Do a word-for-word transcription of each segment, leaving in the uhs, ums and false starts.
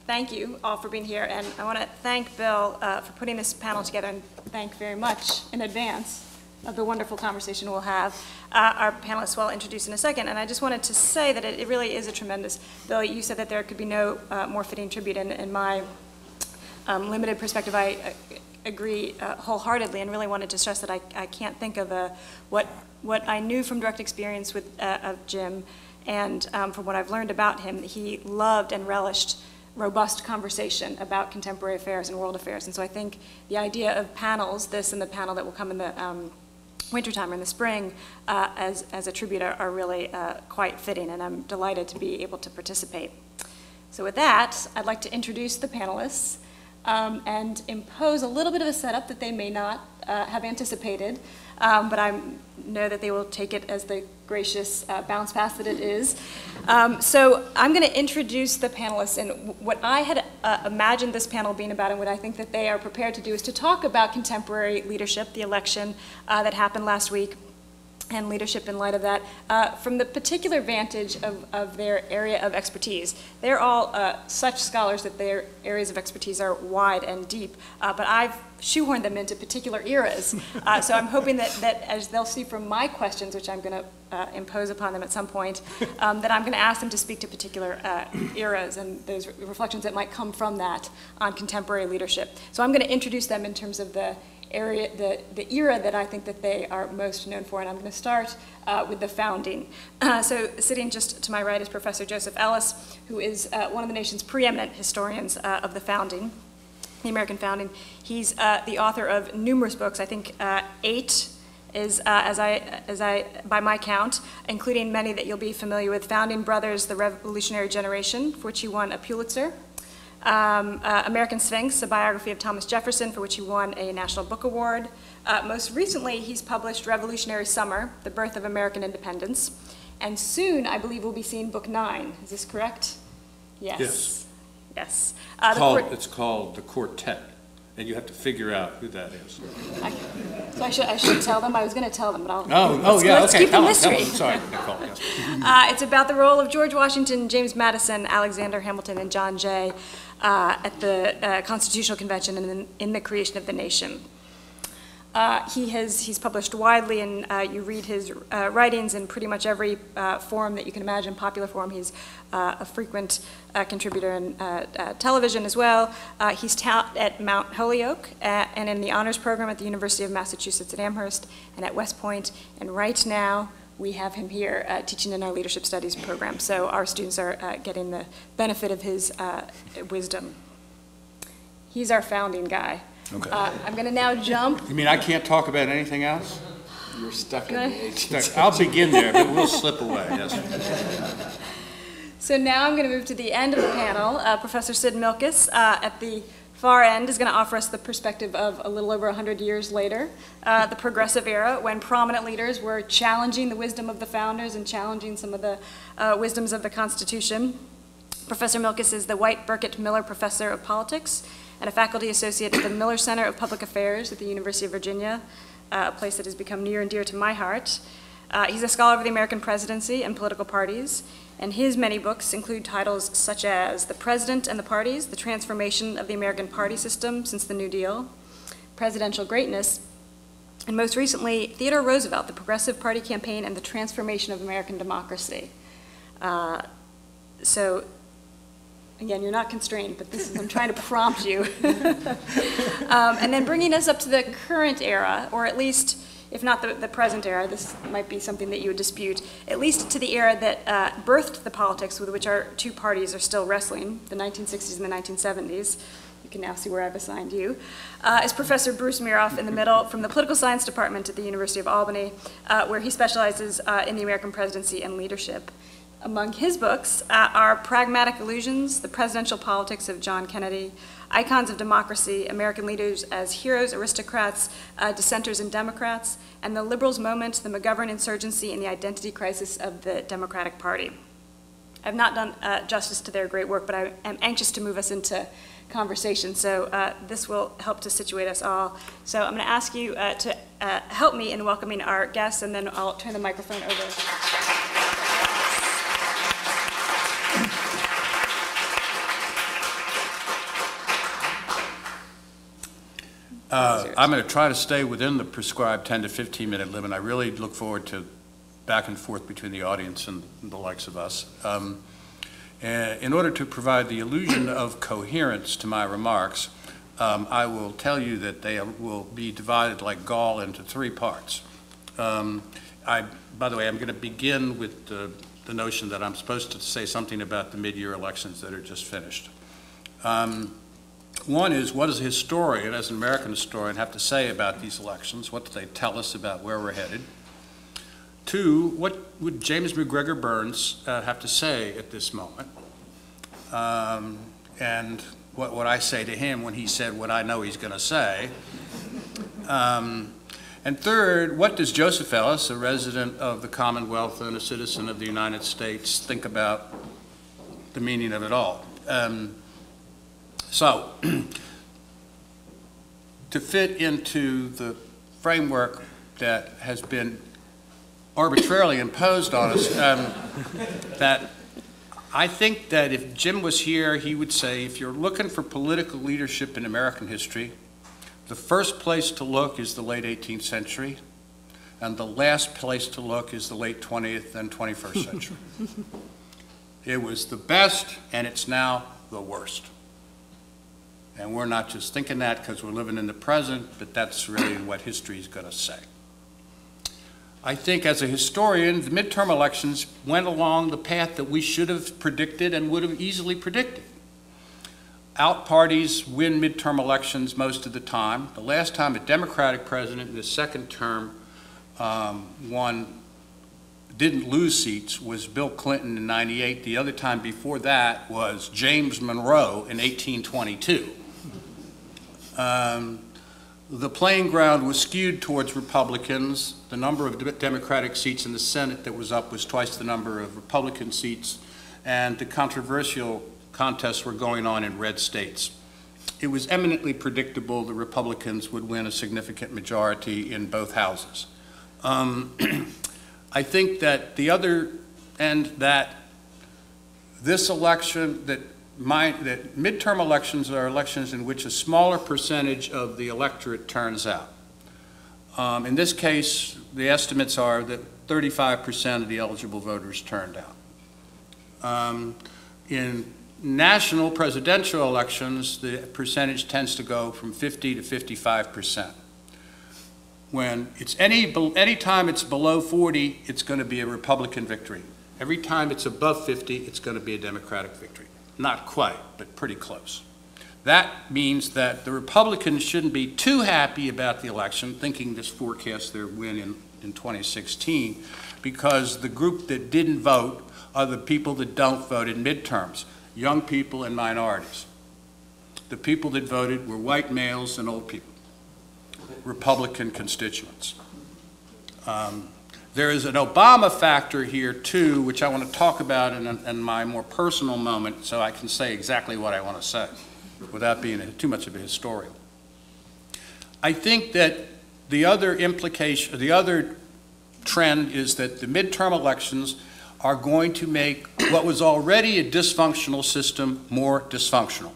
thank you all for being here, and I want to thank Bill uh, for putting this panel together, and thank very much in advance of the wonderful conversation we'll have. Uh, our panelists will I'll introduce in a second, and I just wanted to say that it, it really is a tremendous, Bill, you said that there could be no uh, more fitting tribute, and in my um, limited perspective, I uh, agree uh, wholeheartedly, and really wanted to stress that I, I can't think of a, what, what I knew from direct experience with uh, of Jim, and um, from what I've learned about him, he loved and relished robust conversation about contemporary affairs and world affairs. And so I think the idea of panels, this and the panel that will come in the um, wintertime or in the spring, uh, as, as a tribute are, are really uh, quite fitting, and I'm delighted to be able to participate. So with that, I'd like to introduce the panelists um, and impose a little bit of a setup that they may not uh, have anticipated, um, but I know that they will take it as the gracious uh, bounce pass that it is. Um, so I'm going to introduce the panelists, and what I had uh, imagined this panel being about, and what I think that they are prepared to do, is to talk about contemporary leadership, the election uh, that happened last week, and leadership in light of that, uh, from the particular vantage of, of their area of expertise. They're all uh, such scholars that their areas of expertise are wide and deep, uh, but I've shoehorned them into particular eras. Uh, so I'm hoping that, that as they'll see from my questions, which I'm going to uh, impose upon them at some point, um, that I'm going to ask them to speak to particular uh, eras and those re reflections that might come from that on contemporary leadership. So I'm going to introduce them in terms of the area, the, the era that I think that they are most known for, and I'm going to start uh, with the founding. Uh, so sitting just to my right is Professor Joseph Ellis, who is uh, one of the nation's preeminent historians uh, of the founding, the American founding. He's uh, the author of numerous books, I think uh, eight is, uh, as, I, as I, by my count, including many that you'll be familiar with: Founding Brothers, The Revolutionary Generation, for which he won a Pulitzer; Um, uh, American Sphinx, a biography of Thomas Jefferson, for which he won a National Book Award. Uh, most recently, he's published Revolutionary Summer, The Birth of American Independence. And soon, I believe, we'll be seeing book nine. Is this correct? Yes. Yes. Yes. Uh, it's, called, it's called The Quartet, and you have to figure out who that is. I, so I should, I should tell them? I was going to tell them, but I'll... Oh, oh yeah, let's okay. keep the mystery. Sorry, Nicole, yes. uh, it's about the role of George Washington, James Madison, Alexander Hamilton, and John Jay Uh, at the uh, Constitutional Convention and in, in the creation of the nation. Uh, he has, he's published widely, and uh, you read his uh, writings in pretty much every uh, forum that you can imagine, popular forum. He's uh, a frequent uh, contributor in uh, uh, television as well. Uh, he's taught at Mount Holyoke uh, and in the honors program at the University of Massachusetts at Amherst and at West Point, and right now we have him here uh, teaching in our leadership studies program. So our students are uh, getting the benefit of his uh, wisdom. He's our founding guy. Okay. Uh, I'm going to now jump. You mean I can't talk about anything else? You're stuck in the eighteenth. I'll begin there, but we'll slip away. Yes. So now I'm going to move to the end of the panel. Uh, Professor Sid Milkis uh, at the far end is going to offer us the perspective of a little over one hundred years later, uh, the progressive era, when prominent leaders were challenging the wisdom of the founders and challenging some of the uh, wisdoms of the Constitution. Professor Milkis is the White Burkitt Miller Professor of Politics and a faculty associate at the Miller Center of Public Affairs at the University of Virginia, uh, a place that has become near and dear to my heart. Uh, he's a scholar of the American presidency and political parties, and his many books include titles such as The President and the Parties, The Transformation of the American Party System Since the New Deal, Presidential Greatness, and most recently, Theodore Roosevelt, The Progressive Party Campaign and the Transformation of American Democracy. Uh, so, again, you're not constrained, but this is, I'm trying to prompt you. um, and then bringing us up to the current era, or at least, if not the, the present era, this might be something that you would dispute, at least to the era that uh, birthed the politics with which our two parties are still wrestling, the nineteen sixties and the nineteen seventies. You can now see where I've assigned you, uh, is Professor Bruce Miroff in the middle from the Political Science Department at the University of Albany, uh, where he specializes uh, in the American presidency and leadership. Among his books uh, are Pragmatic Illusions, The Presidential Politics of John Kennedy, Icons of Democracy, American Leaders as Heroes, Aristocrats, uh, Dissenters, and Democrats, and The Liberals' Moment, The McGovern Insurgency, and the Identity Crisis of the Democratic Party. I've not done uh, justice to their great work, but I am anxious to move us into conversation, so uh, this will help to situate us all. So I'm going to ask you uh, to uh, help me in welcoming our guests, and then I'll turn the microphone over. Uh, I'm going to try to stay within the prescribed ten to fifteen minute limit. I really look forward to back and forth between the audience and the likes of us. Um, in order to provide the illusion of coherence to my remarks, um, I will tell you that they will be divided like gall into three parts. Um, I, by the way, I'm going to begin with the, the notion that I'm supposed to say something about the mid-year elections that are just finished. Um, One is, what does a historian, as an American historian, have to say about these elections? What do they tell us about where we're headed? Two, what would James MacGregor Burns uh, have to say at this moment? Um, and what would I say to him when he said what I know he's going to say? Um, and third, what does Joseph Ellis, a resident of the Commonwealth and a citizen of the United States, think about the meaning of it all? Um, So, to fit into the framework that has been arbitrarily imposed on us, um, that I think that if Jim was here, he would say, if you're looking for political leadership in American history, the first place to look is the late eighteenth century, and the last place to look is the late twentieth and twenty-first century. It was the best, and it's now the worst. And we're not just thinking that because we're living in the present, but that's really what history is going to say. I think as a historian, the midterm elections went along the path that we should have predicted and would have easily predicted. Out parties win midterm elections most of the time. The last time a Democratic president in his second term um, won, didn't lose seats was Bill Clinton in ninety-eight. The other time before that was James Monroe in eighteen twenty-two. Um, the playing ground was skewed towards Republicans. The number of Democratic seats in the Senate that was up was twice the number of Republican seats, and the controversial contests were going on in red states. It was eminently predictable the Republicans would win a significant majority in both houses. Um, I think that the other end, that this election, that My, that midterm elections are elections in which a smaller percentage of the electorate turns out. Um, in this case, the estimates are that thirty-five percent of the eligible voters turned out. Um, in national presidential elections, the percentage tends to go from fifty to fifty-five percent. When it's any, any time it's below forty, it's going to be a Republican victory. Every time it's above fifty, it's going to be a Democratic victory. Not quite, but pretty close. That means that the Republicans shouldn't be too happy about the election, thinking this forecasts their win in, in twenty sixteen, because the group that didn't vote are the people that don't vote in midterms, young people and minorities. The people that voted were white males and old people, Republican constituents. Um, There is an Obama factor here, too, which I want to talk about in, in my more personal moment, so I can say exactly what I want to say without being a, too much of a historian. I think that the other implication, the other trend is that the midterm elections are going to make what was already a dysfunctional system more dysfunctional.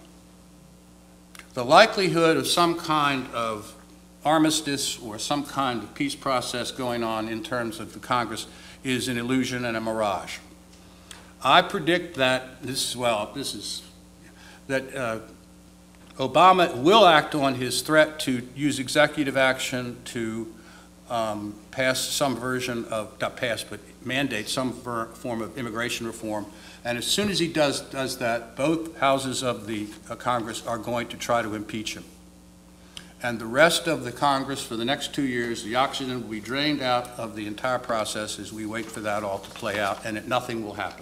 The likelihood of some kind of armistice or some kind of peace process going on in terms of the Congress is an illusion and a mirage. I predict that this, well, this is, that uh, Obama will act on his threat to use executive action to um, pass some version of, not pass, but mandate some form of immigration reform. And as soon as he does, does that, both houses of the uh, Congress are going to try to impeach him. And the rest of the Congress for the next two years, the oxygen will be drained out of the entire process as we wait for that all to play out, and it, nothing will happen.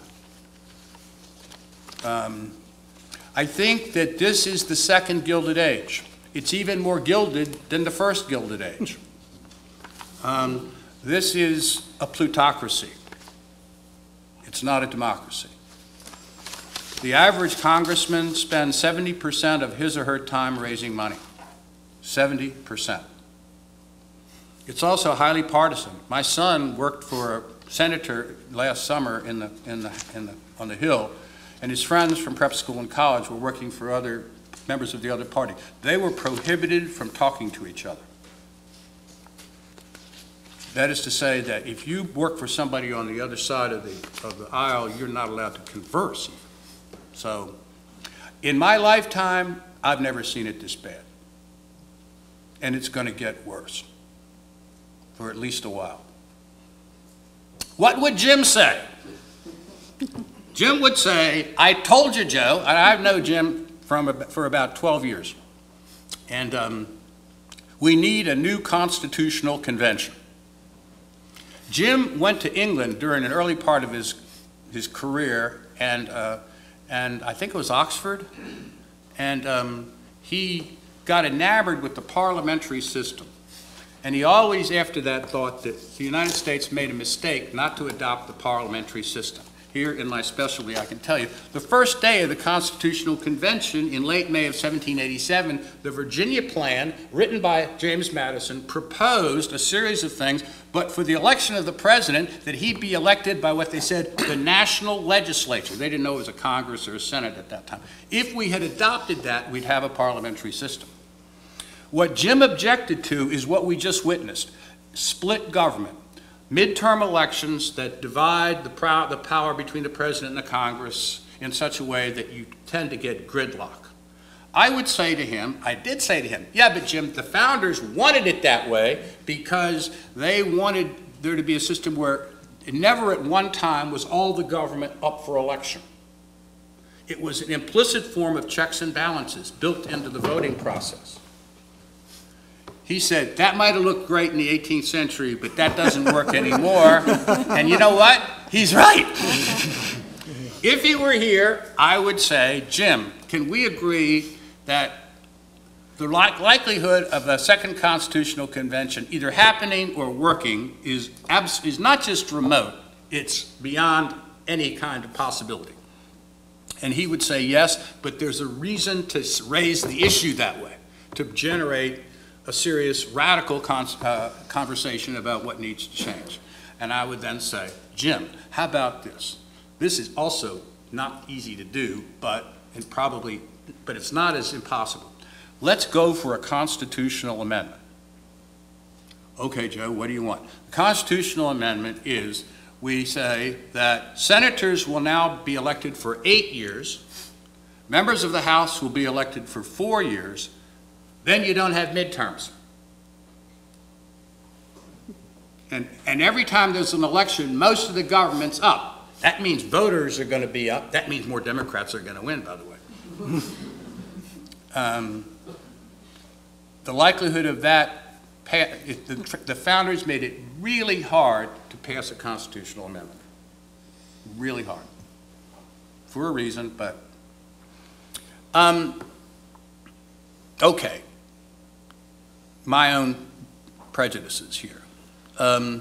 Um, I think that this is the second Gilded Age. It's even more gilded than the first Gilded Age. Um, this is a plutocracy. It's not a democracy. The average congressman spends seventy percent of his or her time raising money. seventy percent. It's also highly partisan. My son worked for a senator last summer in the, in the, in the, on the Hill, and his friends from prep school and college were working for other members of the other party. They were prohibited from talking to each other. That is to say that if you work for somebody on the other side of the, of the aisle, you're not allowed to converse. So, in my lifetime, I've never seen it this bad. And it's going to get worse for at least a while. What would Jim say? Jim would say, I told you, Joe, and I've known Jim from, for about twelve years, and um, we need a new constitutional convention. Jim went to England during an early part of his, his career, and, uh, and I think it was Oxford, and um, he got enamored with the parliamentary system. And he always, after that, thought that the United States made a mistake not to adopt the parliamentary system. Here in my specialty, I can tell you, the first day of the Constitutional Convention in late May of seventeen eighty-seven, the Virginia Plan, written by James Madison, proposed a series of things, but for the election of the president, that he be elected by what they said, the national legislature. They didn't know it was a Congress or a Senate at that time. If we had adopted that, we'd have a parliamentary system. What Jim objected to is what we just witnessed, split government. Midterm elections that divide the, prow the power between the president and the Congress in such a way that you tend to get gridlock. I would say to him, I did say to him, yeah, but Jim, the founders wanted it that way because they wanted there to be a system where it never at one time was all the government up for election. It was an implicit form of checks and balances built into the voting process. He said, that might have looked great in the eighteenth century, but that doesn't work anymore. And you know what? He's right. If he were here, I would say, Jim, can we agree that the li likelihood of a second constitutional convention either happening or working is, abs is not just remote, it's beyond any kind of possibility? And he would say yes, but there's a reason to raise the issue that way, to generate a serious, radical con uh, conversation about what needs to change. And I would then say, Jim, how about this? This is also not easy to do, but and probably, but it's not as impossible. Let's go for a constitutional amendment. Okay, Joe, what do you want? The constitutional amendment is we say that senators will now be elected for eight years, members of the House will be elected for four years, then you don't have midterms. And, and every time there's an election, most of the government's up. That means voters are going to be up. That means more Democrats are going to win, by the way. um, the likelihood of that, if the, the founders made it really hard to pass a constitutional amendment. Really hard. For a reason, but... Um, okay. My own prejudices here. Um,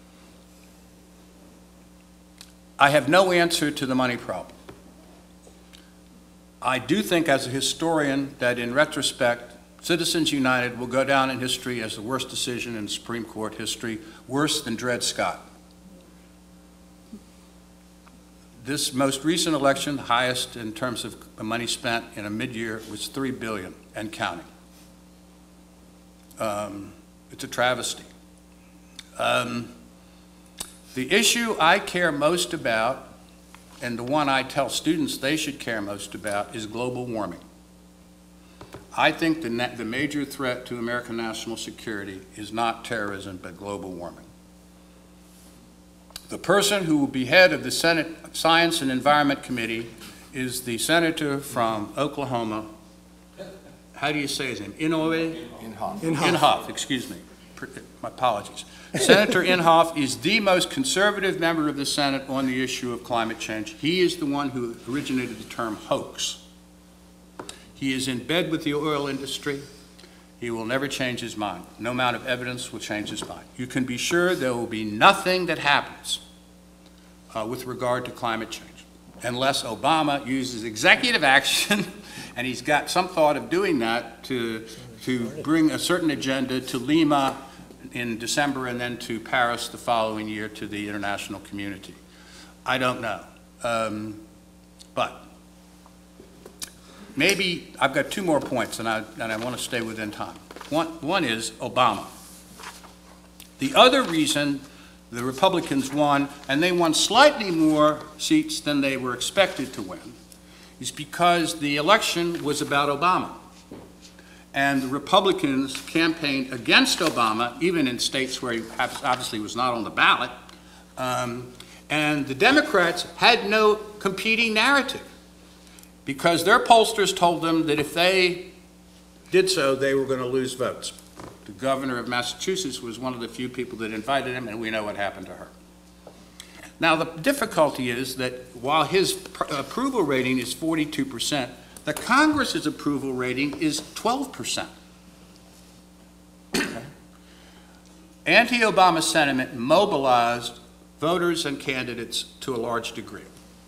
I have no answer to the money problem. I do think as a historian that in retrospect, Citizens United will go down in history as the worst decision in Supreme Court history, worse than Dred Scott. This most recent election, the highest in terms of money spent in a mid-year, was three billion dollars and counting. Um, it's a travesty. Um, the issue I care most about, and the one I tell students they should care most about, is global warming. I think the, the major threat to American national security is not terrorism, but global warming. The person who will be head of the Senate Science and Environment Committee is the senator from Oklahoma. How do you say his name? Inhofe? Inhofe. Inhofe. Inhofe, excuse me. My apologies. Senator Inhofe is the most conservative member of the Senate on the issue of climate change. He is the one who originated the term hoax. He is in bed with the oil industry. He will never change his mind. No amount of evidence will change his mind. You can be sure there will be nothing that happens uh, with regard to climate change unless Obama uses executive action, and he's got some thought of doing that to, to bring a certain agenda to Lima in December and then to Paris the following year to the international community. I don't know. Um, But maybe I've got two more points, and I, and I want to stay within time. One, one is Obama. The other reason the Republicans won, and they won slightly more seats than they were expected to win, is because the election was about Obama. And the Republicans campaigned against Obama, even in states where he obviously was not on the ballot. Um, and the Democrats had no competing narrative, because their pollsters told them that if they did so, they were going to lose votes. The governor of Massachusetts was one of the few people that invited him, and we know what happened to her. Now, the difficulty is that while his approval rating is forty-two percent, the Congress's approval rating is twelve percent. Okay. Anti-Obama sentiment mobilized voters and candidates to a large degree.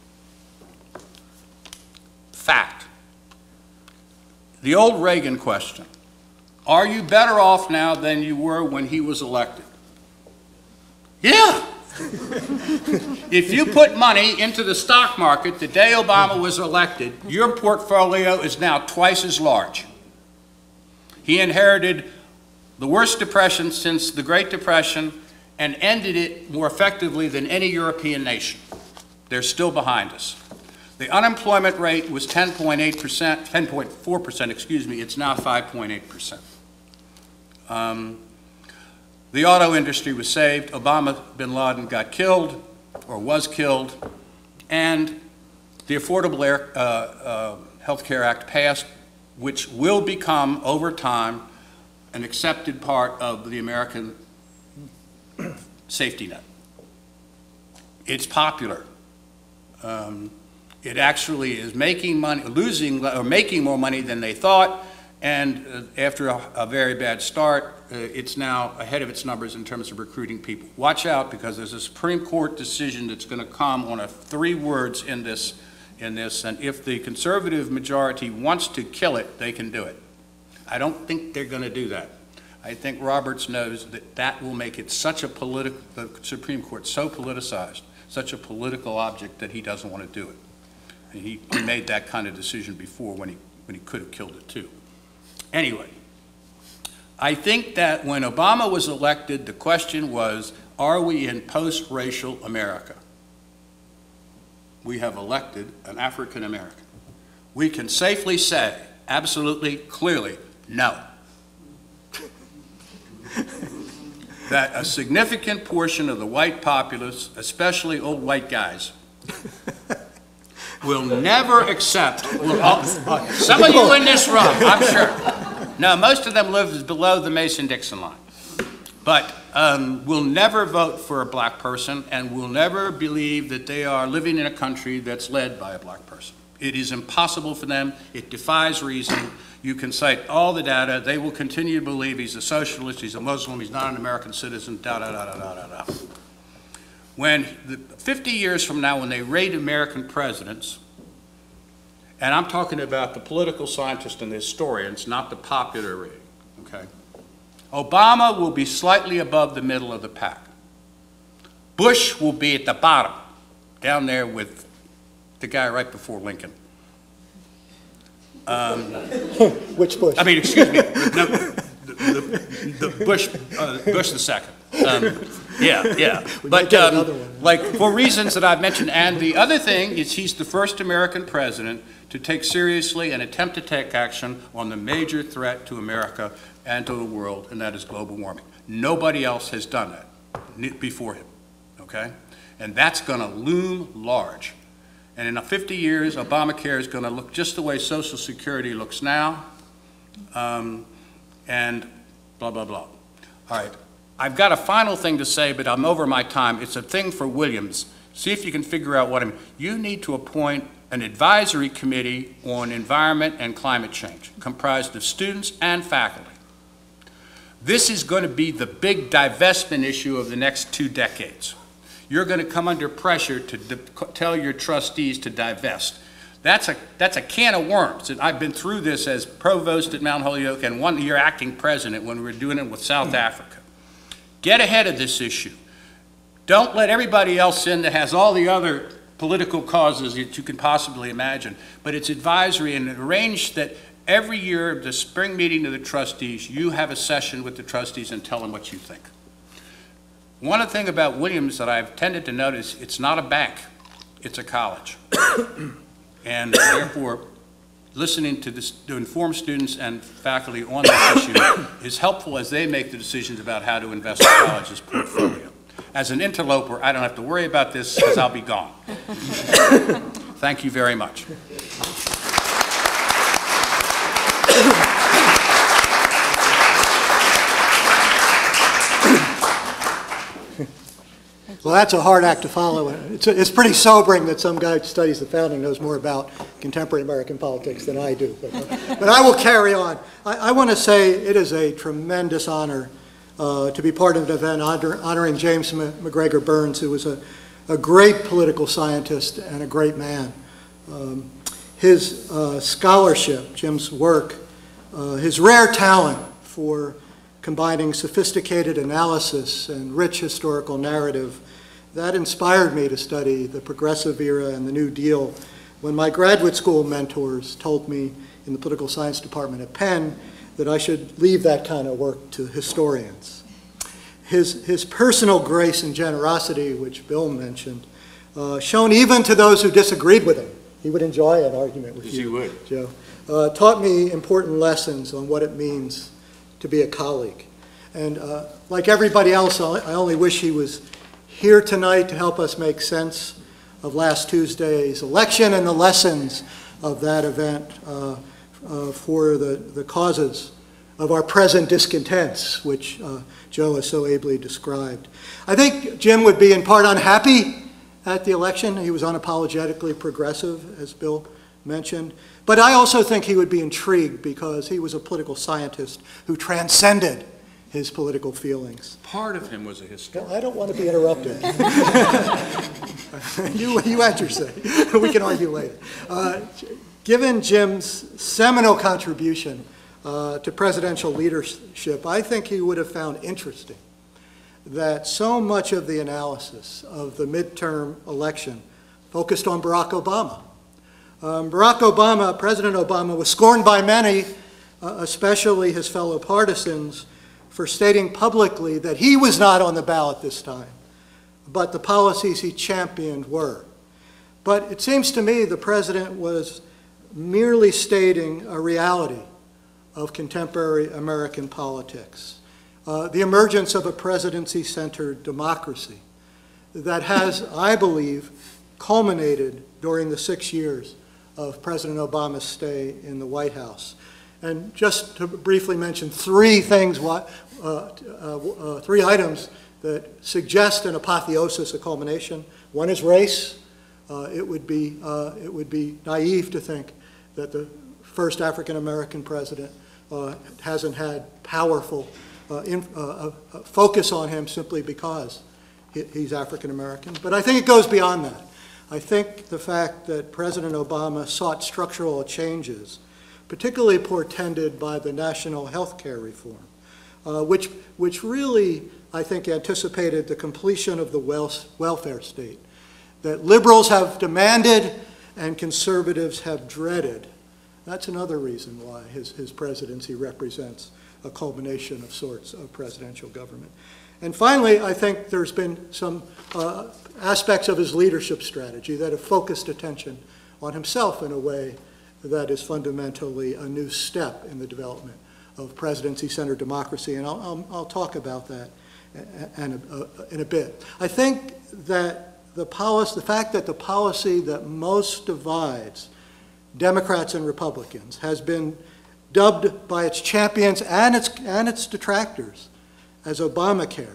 Fact. The old Reagan question: are you better off now than you were when he was elected? Yeah. If you put money into the stock market the day Obama was elected, your portfolio is now twice as large. He inherited the worst depression since the Great Depression and ended it more effectively than any European nation. They're still behind us. The unemployment rate was ten point eight percent, ten point four percent, excuse me, it's now five point eight percent. Um, the auto industry was saved. Obama bin Laden got killed, or was killed, and the Affordable Air, uh, uh, Health Care Act passed, which will become, over time, an accepted part of the American safety net. It's popular. Um, it actually is making money, losing, or making more money than they thought, and uh, after a, a very bad start, uh, it's now ahead of its numbers in terms of recruiting people. Watch out, because there's a Supreme Court decision that's going to come on a three words in this, in this, and if the conservative majority wants to kill it, they can do it. I don't think they're going to do that. I think Roberts knows that that will make it such a political, the Supreme Court so politicized, such a political object, that he doesn't want to do it. And he, he made that kind of decision before when he, when he could have killed it too. Anyway, I think that when Obama was elected, the question was, are we in post-racial America? We have elected an African American. We can safely say, absolutely, clearly, no. That a significant portion of the white populace, especially old white guys, will never accept, will, uh, some of you in this room, I'm sure. No, most of them live below the Mason-Dixon line. But um, will never vote for a black person, and will never believe that they are living in a country that's led by a black person. It is impossible for them. It defies reason. You can cite all the data. They will continue to believe he's a socialist, he's a Muslim, he's not an American citizen, da da da da da da da. When the, fifty years from now, when they rate American presidents, and I'm talking about the political scientists and the historians, not the popular rating, okay? Obama will be slightly above the middle of the pack. Bush will be at the bottom, down there with the guy right before Lincoln. Um, Which Bush? I mean, excuse me, no, the, the, the Bush, uh, Bush the second. Um, yeah, yeah. But um, like for reasons that I've mentioned, and the other thing is he's the first American president to take seriously and attempt to take action on the major threat to America and to the world, and that is global warming. Nobody else has done that before him, okay? And that's going to loom large. And in fifty years, Obamacare is going to look just the way Social Security looks now, um, and blah, blah, blah. All right, I've got a final thing to say, but I'm over my time. It's a thing for Williams. See if you can figure out what I'm, you need to appoint an advisory committee on environment and climate change, comprised of students and faculty. This is going to be the big divestment issue of the next two decades. You're going to come under pressure to tell your trustees to divest. That's a, that's a can of worms. And I've been through this as provost at Mount Holyoke and one year acting president when we were doing it with South Africa. Get ahead of this issue. Don't let everybody else in that has all the other political causes that you can possibly imagine. But it's advisory, and arranged that every year, the spring meeting of the trustees, you have a session with the trustees and tell them what you think. One thing about Williams that I've tended to notice, it's not a bank, it's a college. And therefore, listening to, this, to inform students and faculty on this issue is helpful as they make the decisions about how to invest the college's portfolio. As an interloper, I don't have to worry about this because I'll be gone. Thank you very much. Well, that's a hard act to follow. It's, it's pretty sobering that some guy who studies the founding knows more about contemporary American politics than I do. But, but I will carry on. I, I want to say it is a tremendous honor uh, to be part of an event honor, honoring James MacGregor Burns, who was a, a great political scientist and a great man. Um, his uh, scholarship, Jim's work, uh, his rare talent for combining sophisticated analysis and rich historical narrative, that inspired me to study the Progressive Era and the New Deal when my graduate school mentors told me in the political science department at Penn that I should leave that kind of work to historians. His, his personal grace and generosity, which Bill mentioned, uh, shown even to those who disagreed with him. He would enjoy an argument with Yes, you, he would. Joe. Uh, taught me important lessons on what it means to be a colleague. And uh, like everybody else, I only wish he was here tonight to help us make sense of last Tuesday's election and the lessons of that event uh, uh, for the, the causes of our present discontents, which uh, Joe has so ably described. I think Jim would be in part unhappy at the election. He was unapologetically progressive, as Bill mentioned. But I also think he would be intrigued because he was a political scientist who transcended his political feelings. Part of him was a historian. I don't want to be interrupted. you, you had your say. We can argue later. Uh, given Jim's seminal contribution uh, to presidential leadership, I think he would have found interesting that so much of the analysis of the midterm election focused on Barack Obama. Um, Barack Obama, President Obama, was scorned by many, uh, especially his fellow partisans, for stating publicly that he was not on the ballot this time, but the policies he championed were. But it seems to me the president was merely stating a reality of contemporary American politics, uh, the emergence of a presidency-centered democracy that has, I believe, culminated during the six years of President Obama's stay in the White House. And just to briefly mention three things, uh, uh, uh, three items that suggest an apotheosis, a culmination. One is race. Uh, it would be uh, it would be naive to think that the first African American president uh, hasn't had powerful uh, in, uh, uh, focus on him simply because he, he's African American. But I think it goes beyond that. I think the fact that President Obama sought structural changes, particularly portended by the national health care reform, uh, which, which really, I think, anticipated the completion of the welfare state that liberals have demanded and conservatives have dreaded. That's another reason why his, his presidency represents a culmination of sorts of presidential government. And finally, I think there's been some uh, aspects of his leadership strategy that have focused attention on himself in a way that is fundamentally a new step in the development of presidency-centered democracy, and I'll, I'll, I'll talk about that in a, in a bit. I think that the policy, the fact that the policy that most divides Democrats and Republicans has been dubbed by its champions and its, and its detractors as Obamacare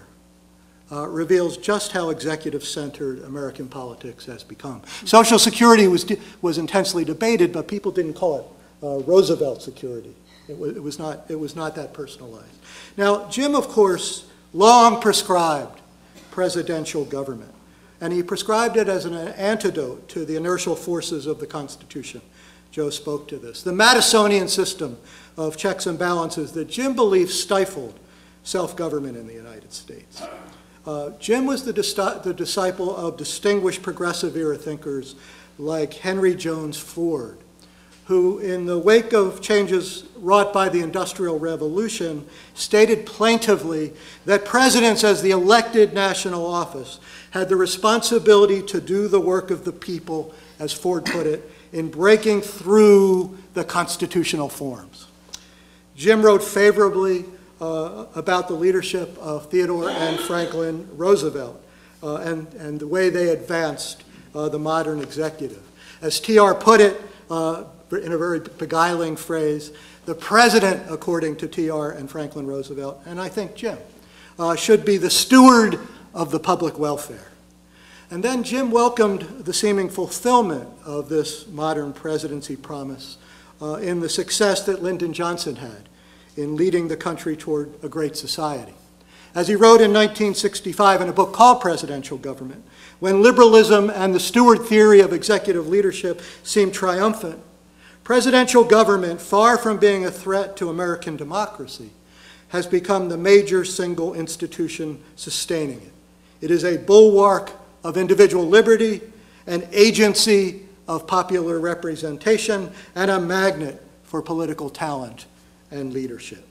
uh, reveals just how executive-centered American politics has become. Social Security was, was intensely debated, but people didn't call it uh, Roosevelt Security. It was, it, was not, it was not that personalized. Now, Jim, of course, long prescribed presidential government, and he prescribed it as an antidote to the inertial forces of the Constitution. Joe spoke to this. The Madisonian system of checks and balances that Jim believed stifled self-government in the United States. Uh, Jim was the, dis the disciple of distinguished progressive era thinkers like Henry Jones Ford, who in the wake of changes wrought by the Industrial Revolution stated plaintively that presidents as the elected national office had the responsibility to do the work of the people, as Ford put it, in breaking through the constitutional forms. Jim wrote favorably uh, about the leadership of Theodore and Franklin Roosevelt uh, and, and the way they advanced uh, the modern executive. As T R put it, uh, in a very beguiling phrase, the president, according to T R and Franklin Roosevelt, and I think Jim, uh, should be the steward of the public welfare. And then Jim welcomed the seeming fulfillment of this modern presidency promise uh, in the success that Lyndon Johnson had in leading the country toward a great society. As he wrote in nineteen sixty-five in a book called Presidential Government, when liberalism and the Stewart theory of executive leadership seemed triumphant, presidential government, far from being a threat to American democracy, has become the major single institution sustaining it. It is a bulwark of individual liberty, an agency of popular representation, and a magnet for political talent and leadership.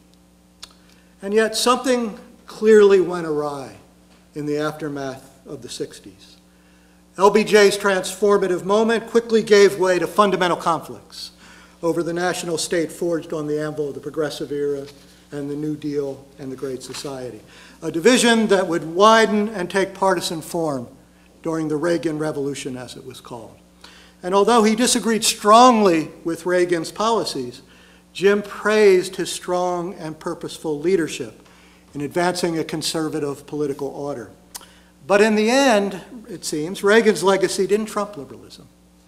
And yet something clearly went awry in the aftermath of the sixties. L B J's transformative moment quickly gave way to fundamental conflicts over the national state forged on the anvil of the progressive era and the New Deal and the Great Society. A division that would widen and take partisan form during the Reagan Revolution, as it was called. And although he disagreed strongly with Reagan's policies, Jim praised his strong and purposeful leadership in advancing a conservative political order. But in the end, it seems, Reagan's legacy didn't trump liberalism.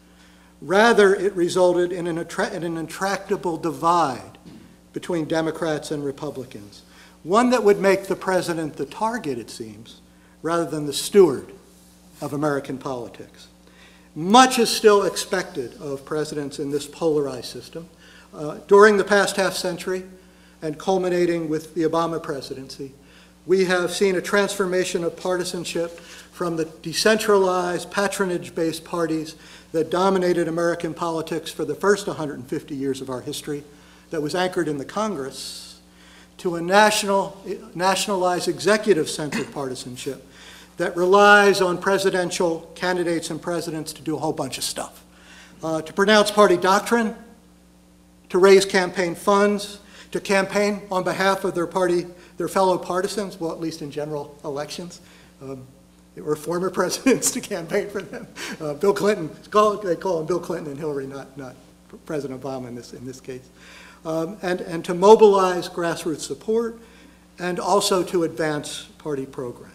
Rather, it resulted in an, attra in an intractable divide between Democrats and Republicans, one that would make the president the target, it seems, rather than the steward of American politics. Much is still expected of presidents in this polarized system. Uh, during the past half century, and culminating with the Obama presidency, we have seen a transformation of partisanship from the decentralized, patronage-based parties that dominated American politics for the first one hundred fifty years of our history, that was anchored in the Congress, to a national, nationalized, executive-centered partisanship that relies on presidential candidates and presidents to do a whole bunch of stuff. Uh, to pronounce party doctrine, to raise campaign funds, to campaign on behalf of their party, their fellow partisans, well, at least in general elections. Um, or former presidents to campaign for them. Uh, Bill Clinton, call, they call him Bill Clinton and Hillary, not, not President Obama in this, in this case. Um, and, and to mobilize grassroots support, and also to advance party programs.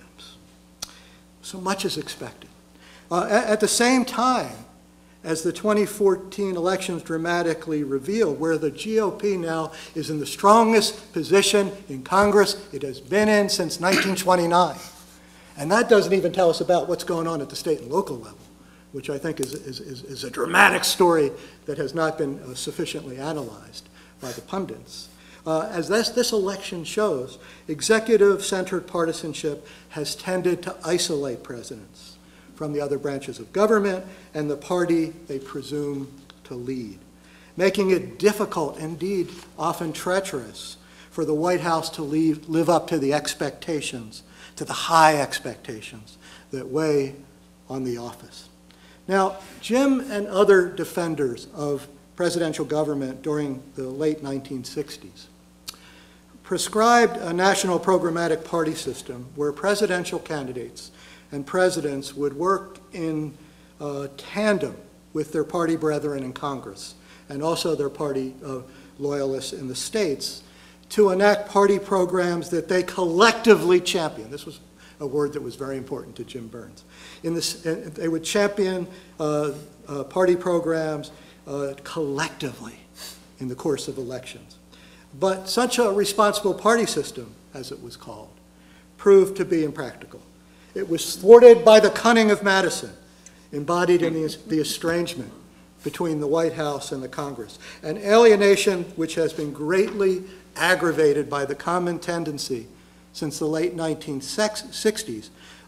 So much is expected. Uh, at, at the same time, as the twenty fourteen elections dramatically revealed, where the G O P now is in the strongest position in Congress it has been in since nineteen twenty-nine. And that doesn't even tell us about what's going on at the state and local level, which I think is, is, is, is a dramatic story that has not been uh, sufficiently analyzed by the pundits. Uh, as this, this election shows, executive-centered partisanship has tended to isolate presidents from the other branches of government and the party they presume to lead, making it difficult, indeed often treacherous, for the White House to leave, live up to the expectations, to the high expectations that weigh on the office. Now, Jim and other defenders of presidential government during the late nineteen sixties prescribed a national programmatic party system where presidential candidates and presidents would work in uh, tandem with their party brethren in Congress and also their party uh, loyalists in the states to enact party programs that they collectively champion. This was a word that was very important to Jim Burns. In this, they would champion uh, uh, party programs uh, collectively in the course of elections. But such a responsible party system, as it was called, proved to be impractical. It was thwarted by the cunning of Madison, embodied in the, the estrangement between the White House and the Congress, an alienation which has been greatly aggravated by the common tendency since the late nineteen sixties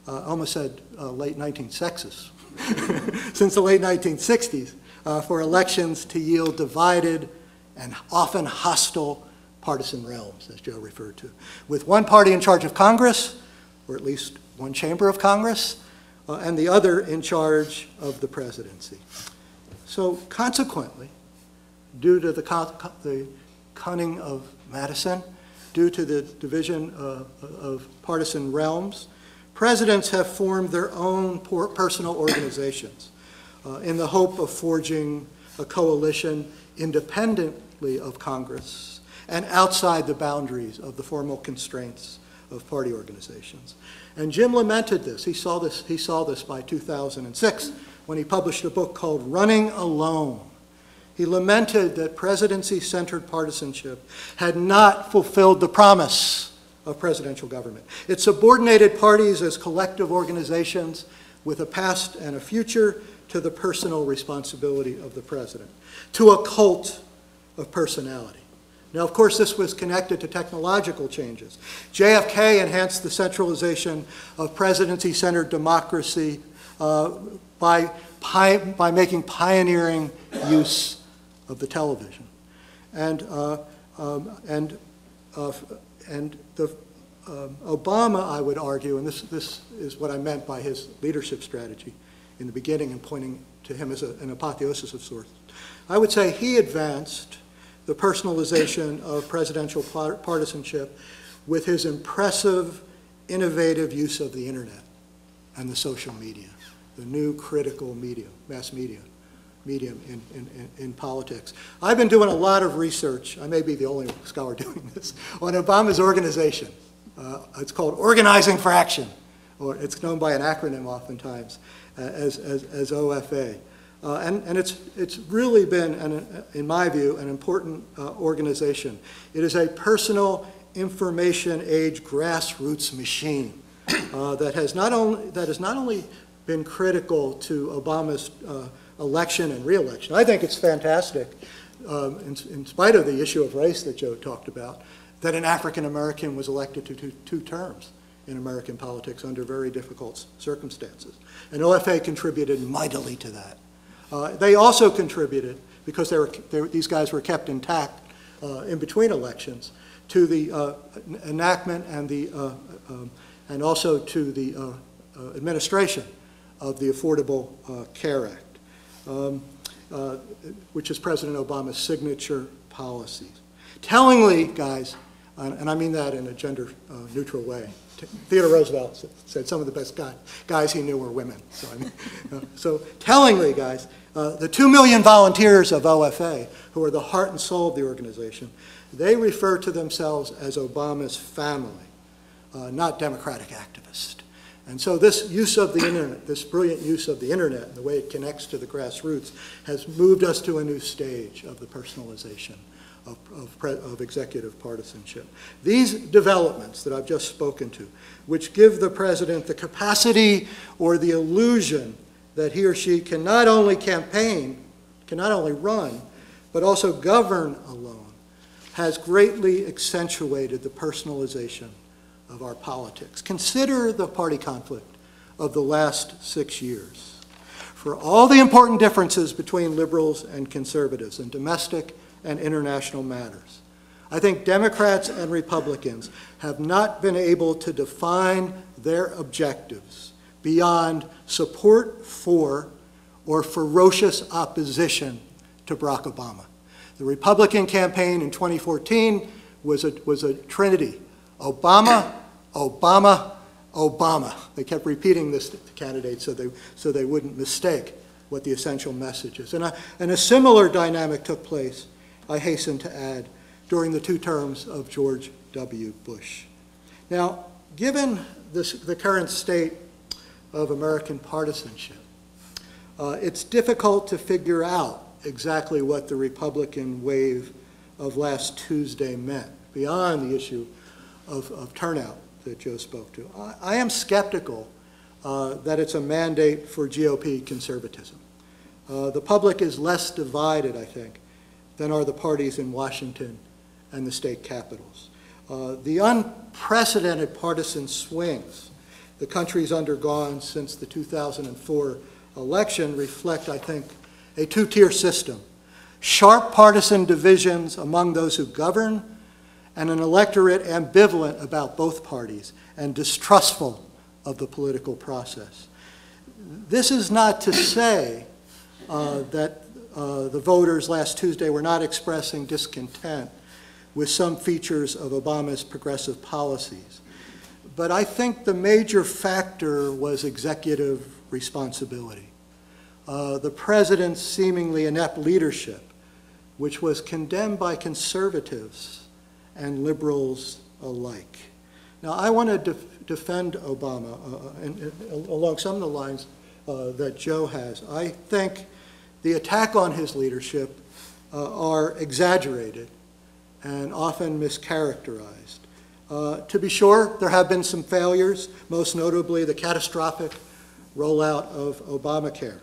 uh, almost said uh, late nineteen sexes, since the late nineteen sixties, uh, for elections to yield divided and often hostile partisan realms, as Joe referred to, with one party in charge of Congress, or at least one chamber of Congress, uh, and the other in charge of the presidency. So consequently, due to the, the cunning of Madison, due to the division uh, of partisan realms, presidents have formed their own personal organizations uh, in the hope of forging a coalition independently of Congress and outside the boundaries of the formal constraints of party organizations. And Jim lamented this. He saw this, he saw this by two thousand six when he published a book called Running Alone. He lamented that presidency-centered partisanship had not fulfilled the promise of presidential government. It subordinated parties as collective organizations with a past and a future to the personal responsibility of the president, to a cult of personality. Now, of course, this was connected to technological changes. J F K enhanced the centralization of presidency-centered democracy uh, by, by making pioneering use of the television. And, uh, um, and, uh, and the, um, Obama, I would argue, and this, this is what I meant by his leadership strategy in the beginning and pointing to him as a, an apotheosis of sorts, I would say he advanced the personalization of presidential partisanship with his impressive, innovative use of the internet and the social media, the new critical medium, mass media. medium in, in, in politics. I've been doing a lot of research, I may be the only scholar doing this, on Obama's organization. Uh, it's called Organizing for Action, or it's known by an acronym oftentimes uh, as, as, as O F A. Uh, and and it's, it's really been, an, in my view, an important uh, organization. It is a personal information age grassroots machine uh, that, has not only, that has not only been critical to Obama's uh, election and re-election. I think it's fantastic, um, in, in spite of the issue of race that Joe talked about, that an African American was elected to two, two terms in American politics under very difficult circumstances. And O F A contributed mightily to that. Uh, they also contributed, because they were, they were, these guys were kept intact uh, in between elections, to the uh, enactment and, the, uh, um, and also to the uh, uh, administration of the Affordable uh, Care Act. Um, uh, which is President Obama's signature policies. Tellingly, guys, uh, and I mean that in a gender-neutral uh, way, Theodore Roosevelt said some of the best guy, guys he knew were women. So, I mean, uh, so tellingly, guys, uh, the two million volunteers of O F A, who are the heart and soul of the organization, they refer to themselves as Obama's family, uh, not Democratic activists. And so this use of the internet, this brilliant use of the internet and the way it connects to the grassroots has moved us to a new stage of the personalization of, of, of executive partisanship. These developments that I've just spoken to, which give the president the capacity or the illusion that he or she can not only campaign, can not only run, but also govern alone, has greatly accentuated the personalization of our politics. Consider the party conflict of the last six years. For all the important differences between liberals and conservatives in domestic and international matters, I think Democrats and Republicans have not been able to define their objectives beyond support for or ferocious opposition to Barack Obama. The Republican campaign in twenty fourteen was a, was a trinity: Obama, Obama, Obama. They kept repeating this to the candidates so they, so they wouldn't mistake what the essential message is. And a, and a similar dynamic took place, I hasten to add, during the two terms of George W. Bush. Now, given this, the current state of American partisanship, uh, it's difficult to figure out exactly what the Republican wave of last Tuesday meant, beyond the issue of, of turnout that Joe spoke to. I, I am skeptical uh, that it's a mandate for G O P conservatism. Uh, the public is less divided, I think, than are the parties in Washington and the state capitals. Uh, the unprecedented partisan swings the country's undergone since the two thousand four election reflect, I think, a two-tier system. Sharp partisan divisions among those who govern, and an electorate ambivalent about both parties and distrustful of the political process. This is not to say uh, that uh, the voters last Tuesday were not expressing discontent with some features of Obama's progressive policies. But I think the major factor was executive responsibility. Uh, the president's seemingly inept leadership, which was condemned by conservatives and liberals alike. Now, I want to def defend Obama uh, and, and along some of the lines uh, that Joe has. I think the attack on his leadership uh, are exaggerated and often mischaracterized. Uh, to be sure, there have been some failures, most notably the catastrophic rollout of Obamacare.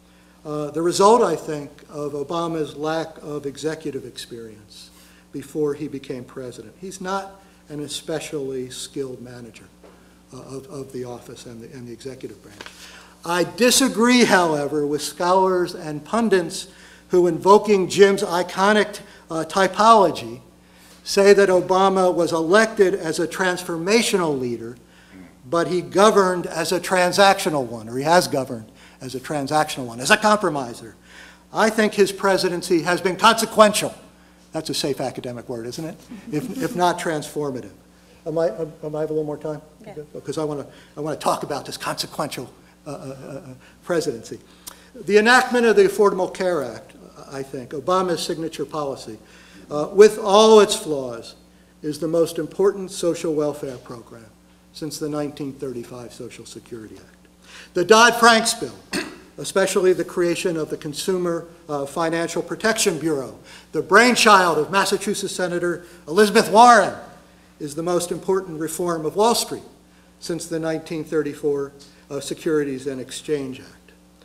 Uh, the result, I think, of Obama's lack of executive experience before he became president. He's not an especially skilled manager uh, of, of the office and the, and the executive branch. I disagree, however, with scholars and pundits who, invoking Jim's iconic uh, typology, say that Obama was elected as a transformational leader, but he governed as a transactional one, or he has governed as a transactional one, as a compromiser. I think his presidency has been consequential. That's a safe academic word, isn't it? If, if not transformative. Am I, am I have a little more time? Yeah. Because I want to I want to talk about this consequential uh, uh, uh, presidency. The enactment of the Affordable Care Act, I think, Obama's signature policy, uh, with all its flaws, is the most important social welfare program since the nineteen thirty-five Social Security Act. The Dodd-Frank bill, especially the creation of the Consumer uh, Financial Protection Bureau, the brainchild of Massachusetts Senator Elizabeth Warren, is the most important reform of Wall Street since the nineteen thirty-four uh, Securities and Exchange Act.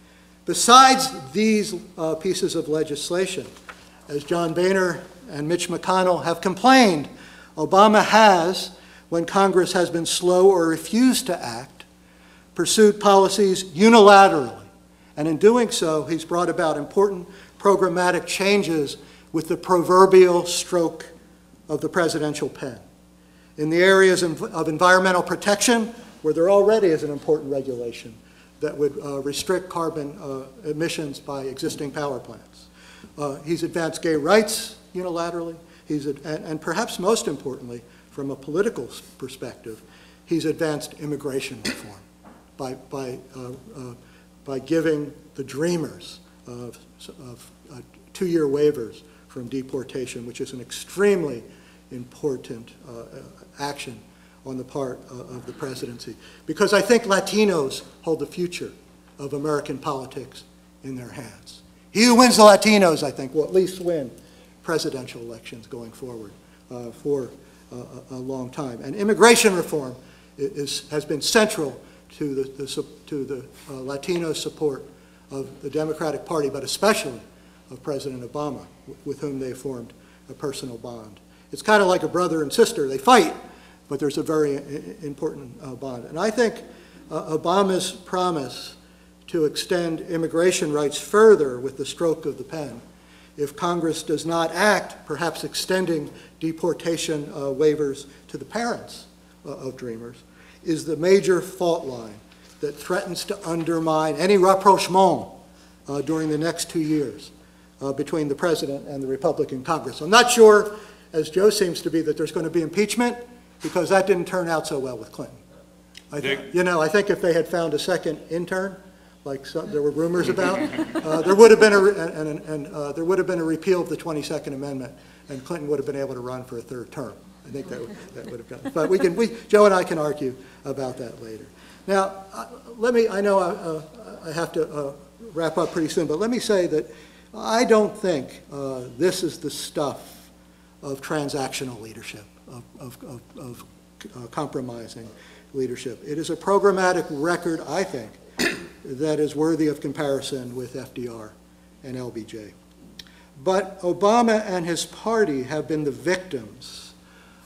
Besides these uh, pieces of legislation, as John Boehner and Mitch McConnell have complained, Obama has, when Congress has been slow or refused to act, pursued policies unilaterally. And in doing so, he's brought about important programmatic changes with the proverbial stroke of the presidential pen. In the areas of environmental protection, where there already is an important regulation that would uh, restrict carbon uh, emissions by existing power plants. Uh, he's advanced gay rights unilaterally. He's, and, and perhaps most importantly, from a political perspective, he's advanced immigration reform by, by, uh, uh, by giving the dreamers of, of uh, two-year waivers from deportation, which is an extremely important uh, action on the part uh, of the presidency. Because I think Latinos hold the future of American politics in their hands. He who wins the Latinos, I think, will at least win presidential elections going forward uh, for uh, a long time. And immigration reform is, has been central to the, the, to the uh, Latino support of the Democratic Party, but especially of President Obama, with whom they formed a personal bond. It's kind of like a brother and sister. They fight, but there's a very important uh, bond. And I think uh, Obama's promise to extend immigration rights further with the stroke of the pen, if Congress does not act, perhaps extending deportation uh, waivers to the parents uh, of Dreamers, is the major fault line that threatens to undermine any rapprochement uh, during the next two years uh, between the President and the Republican Congress. I'm not sure, as Joe seems to be, that there's going to be impeachment, because that didn't turn out so well with Clinton. I th you know, I think if they had found a second intern, like some, there were rumors about, uh, there would have been a and, and, and uh, there would have been a repeal of the twenty-second Amendment, and Clinton would have been able to run for a third term. I think that would, that would have done it. But we can, we, Joe and I can argue about that later. Now, uh, let me. I know I, uh, I have to uh, wrap up pretty soon, but let me say that I don't think uh, this is the stuff of transactional leadership, of, of, of, of uh, compromising leadership. It is a programmatic record, I think, that is worthy of comparison with F D R and L B J. But Obama and his party have been the victims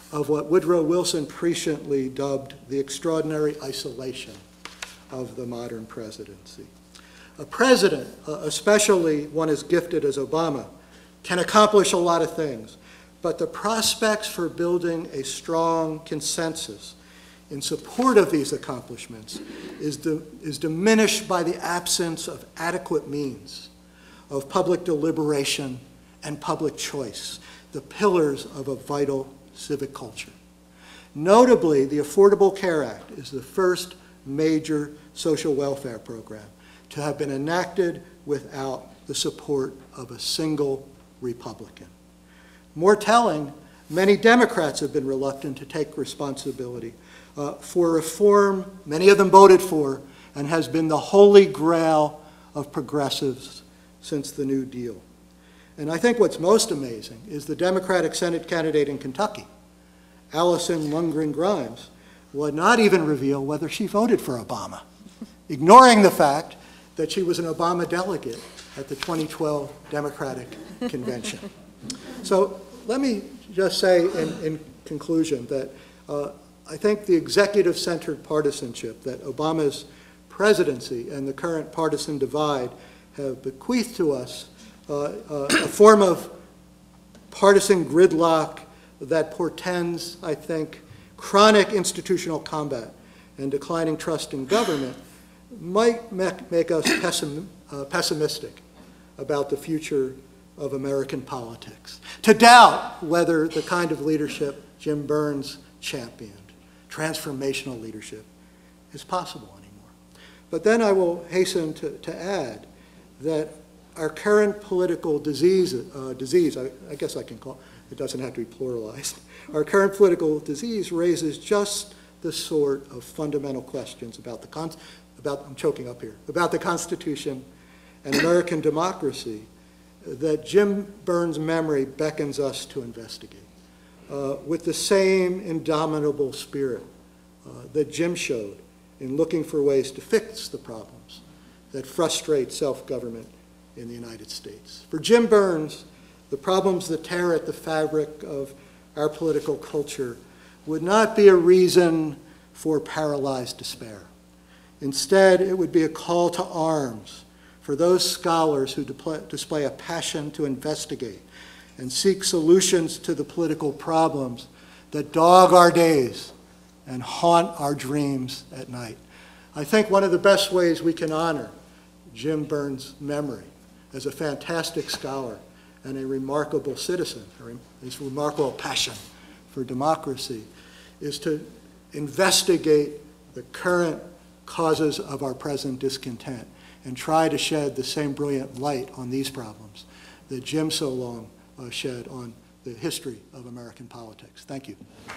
of what Woodrow Wilson presciently dubbed the extraordinary isolation of the modern presidency. A president, uh, especially one as gifted as Obama, can accomplish a lot of things, but the prospects for building a strong consensus in support of these accomplishments is, di- is diminished by the absence of adequate means of public deliberation and public choice, the pillars of a vital civic culture. Notably, the Affordable Care Act is the first major social welfare program to have been enacted without the support of a single Republican. More telling, many Democrats have been reluctant to take responsibility uh, for reform many of them voted for and has been the holy grail of progressives since the New Deal. And I think what's most amazing is the Democratic Senate candidate in Kentucky, Allison Lundgren Grimes, would not even reveal whether she voted for Obama, ignoring the fact that she was an Obama delegate at the twenty twelve Democratic Convention. So let me just say in, in conclusion that uh, I think the executive-centered partisanship that Obama's presidency and the current partisan divide have bequeathed to us uh, uh, a form of partisan gridlock that portends, I think, chronic institutional combat and declining trust in government might make, make us pessim, uh, pessimistic about the future of American politics, to doubt whether the kind of leadership Jim Burns championed, transformational leadership, is possible anymore. But then I will hasten to, to add that our current political disease, uh, disease I, I guess I can call it, doesn't have to be pluralized, our current political disease raises just the sort of fundamental questions about the, con about, I'm choking up here, about the Constitution and American democracy that Jim Burns' memory beckons us to investigate uh, with the same indomitable spirit uh, that Jim showed in looking for ways to fix the problems that frustrate self-government in the United States. For Jim Burns, the problems that tear at the fabric of our political culture would not be a reason for paralyzed despair. Instead, it would be a call to arms for those scholars who display a passion to investigate and seek solutions to the political problems that dog our days and haunt our dreams at night. I think one of the best ways we can honor Jim Burns' memory as a fantastic scholar and a remarkable citizen, or his remarkable passion for democracy, is to investigate the current causes of our present discontent and try to shed the same brilliant light on these problems that Jim so long uh, shed on the history of American politics. Thank you.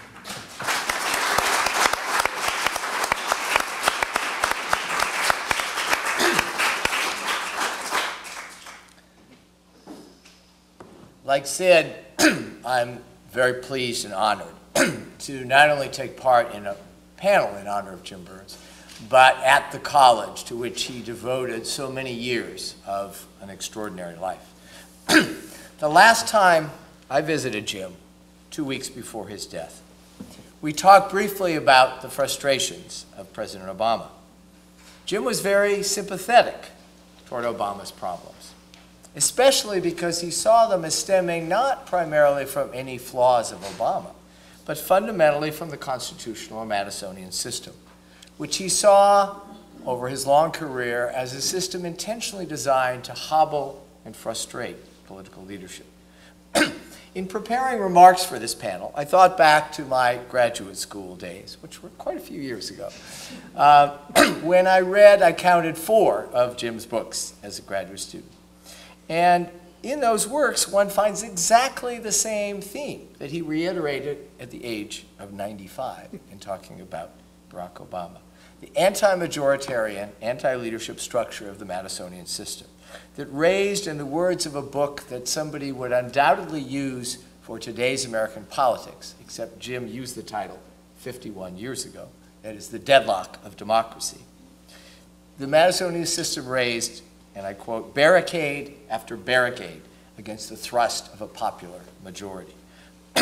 Like Sid, I'm very pleased and honored to not only take part in a panel in honor of Jim Burns, but at the college to which he devoted so many years of an extraordinary life. The last time I visited Jim, two weeks before his death, we talked briefly about the frustrations of President Obama. Jim was very sympathetic toward Obama's problems, especially because he saw them as stemming not primarily from any flaws of Obama, but fundamentally from the constitutional or Madisonian system, which he saw over his long career as a system intentionally designed to hobble and frustrate political leadership. In preparing remarks for this panel, I thought back to my graduate school days, which were quite a few years ago, uh, when I read, I counted four of Jim's books as a graduate student. And in those works, one finds exactly the same theme that he reiterated at the age of ninety-five in talking about Barack Obama: the anti-majoritarian, anti-leadership structure of the Madisonian system that raised, in the words of a book that somebody would undoubtedly use for today's American politics, except Jim used the title fifty-one years ago, that is, the deadlock of democracy. The Madisonian system raised, and I quote, barricade after barricade against the thrust of a popular majority.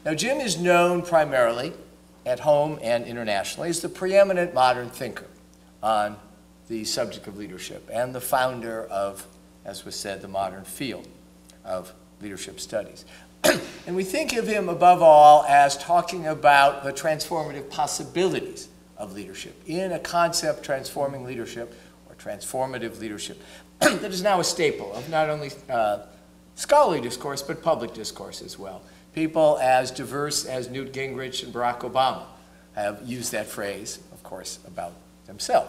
Now, Jim is known primarily at home and internationally as the preeminent modern thinker on the subject of leadership and the founder of, as was said, the modern field of leadership studies. And we think of him above all as talking about the transformative possibilities of leadership in a concept, transforming leadership or transformative leadership, that is now a staple of not only uh, scholarly discourse but public discourse as well. People as diverse as Newt Gingrich and Barack Obama have used that phrase, of course, about themselves.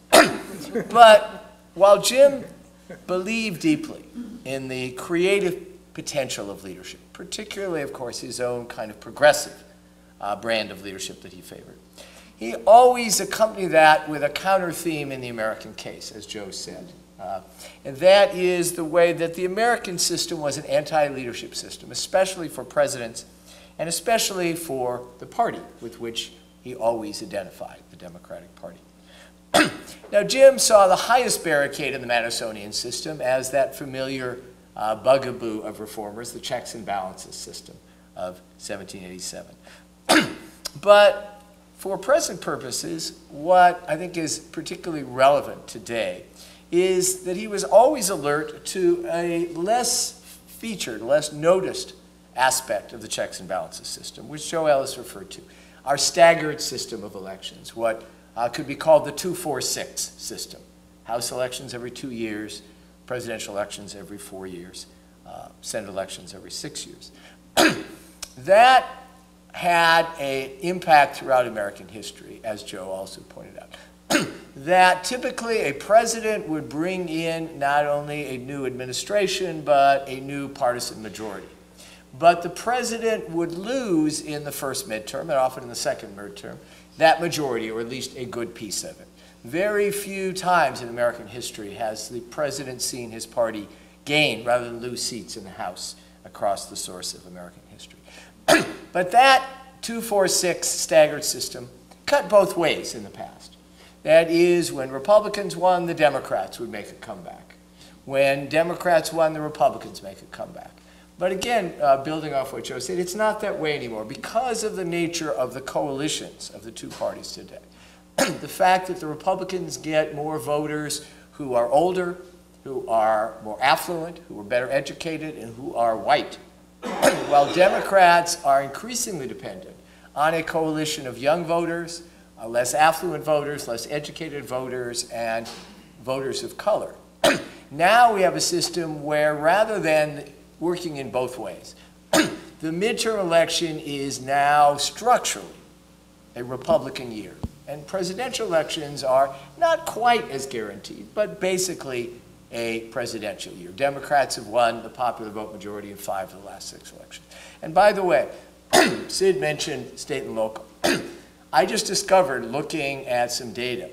But while Jim believed deeply in the creative potential of leadership, particularly, of course, his own kind of progressive uh, brand of leadership that he favored, he always accompanied that with a counter theme in the American case, as Joe said. Uh, and that is the way that the American system was an anti-leadership system, especially for presidents, and especially for the party with which he always identified, the Democratic Party. Now, Jim saw the highest barricade in the Madisonian system as that familiar uh, bugaboo of reformers, the checks and balances system of seventeen eighty-seven. But for present purposes, what I think is particularly relevant today is that he was always alert to a less featured, less noticed aspect of the checks and balances system, which Joe Ellis referred to, our staggered system of elections, what uh, could be called the two four six system. House elections every two years, presidential elections every four years, uh, Senate elections every six years. That had an impact throughout American history, as Joe also pointed out. That typically a president would bring in not only a new administration, but a new partisan majority. But the president would lose in the first midterm, and often in the second midterm, that majority, or at least a good piece of it. Very few times in American history has the president seen his party gain rather than lose seats in the House across the source of American history. But that two four six staggered system cut both ways in the past. That is, when Republicans won, the Democrats would make a comeback. When Democrats won, the Republicans make a comeback. But again, uh, building off what Joe said, it's not that way anymore because of the nature of the coalitions of the two parties today. The fact that the Republicans get more voters who are older, who are more affluent, who are better educated, and who are white, while Democrats are increasingly dependent on a coalition of young voters, uh, less affluent voters, less educated voters, and voters of color. Now we have a system where rather than working in both ways, the midterm election is now structurally a Republican year. And presidential elections are not quite as guaranteed, but basically a presidential year. Democrats have won the popular vote majority in five of the last six elections. And by the way, Sid mentioned state and local. I just discovered, looking at some data,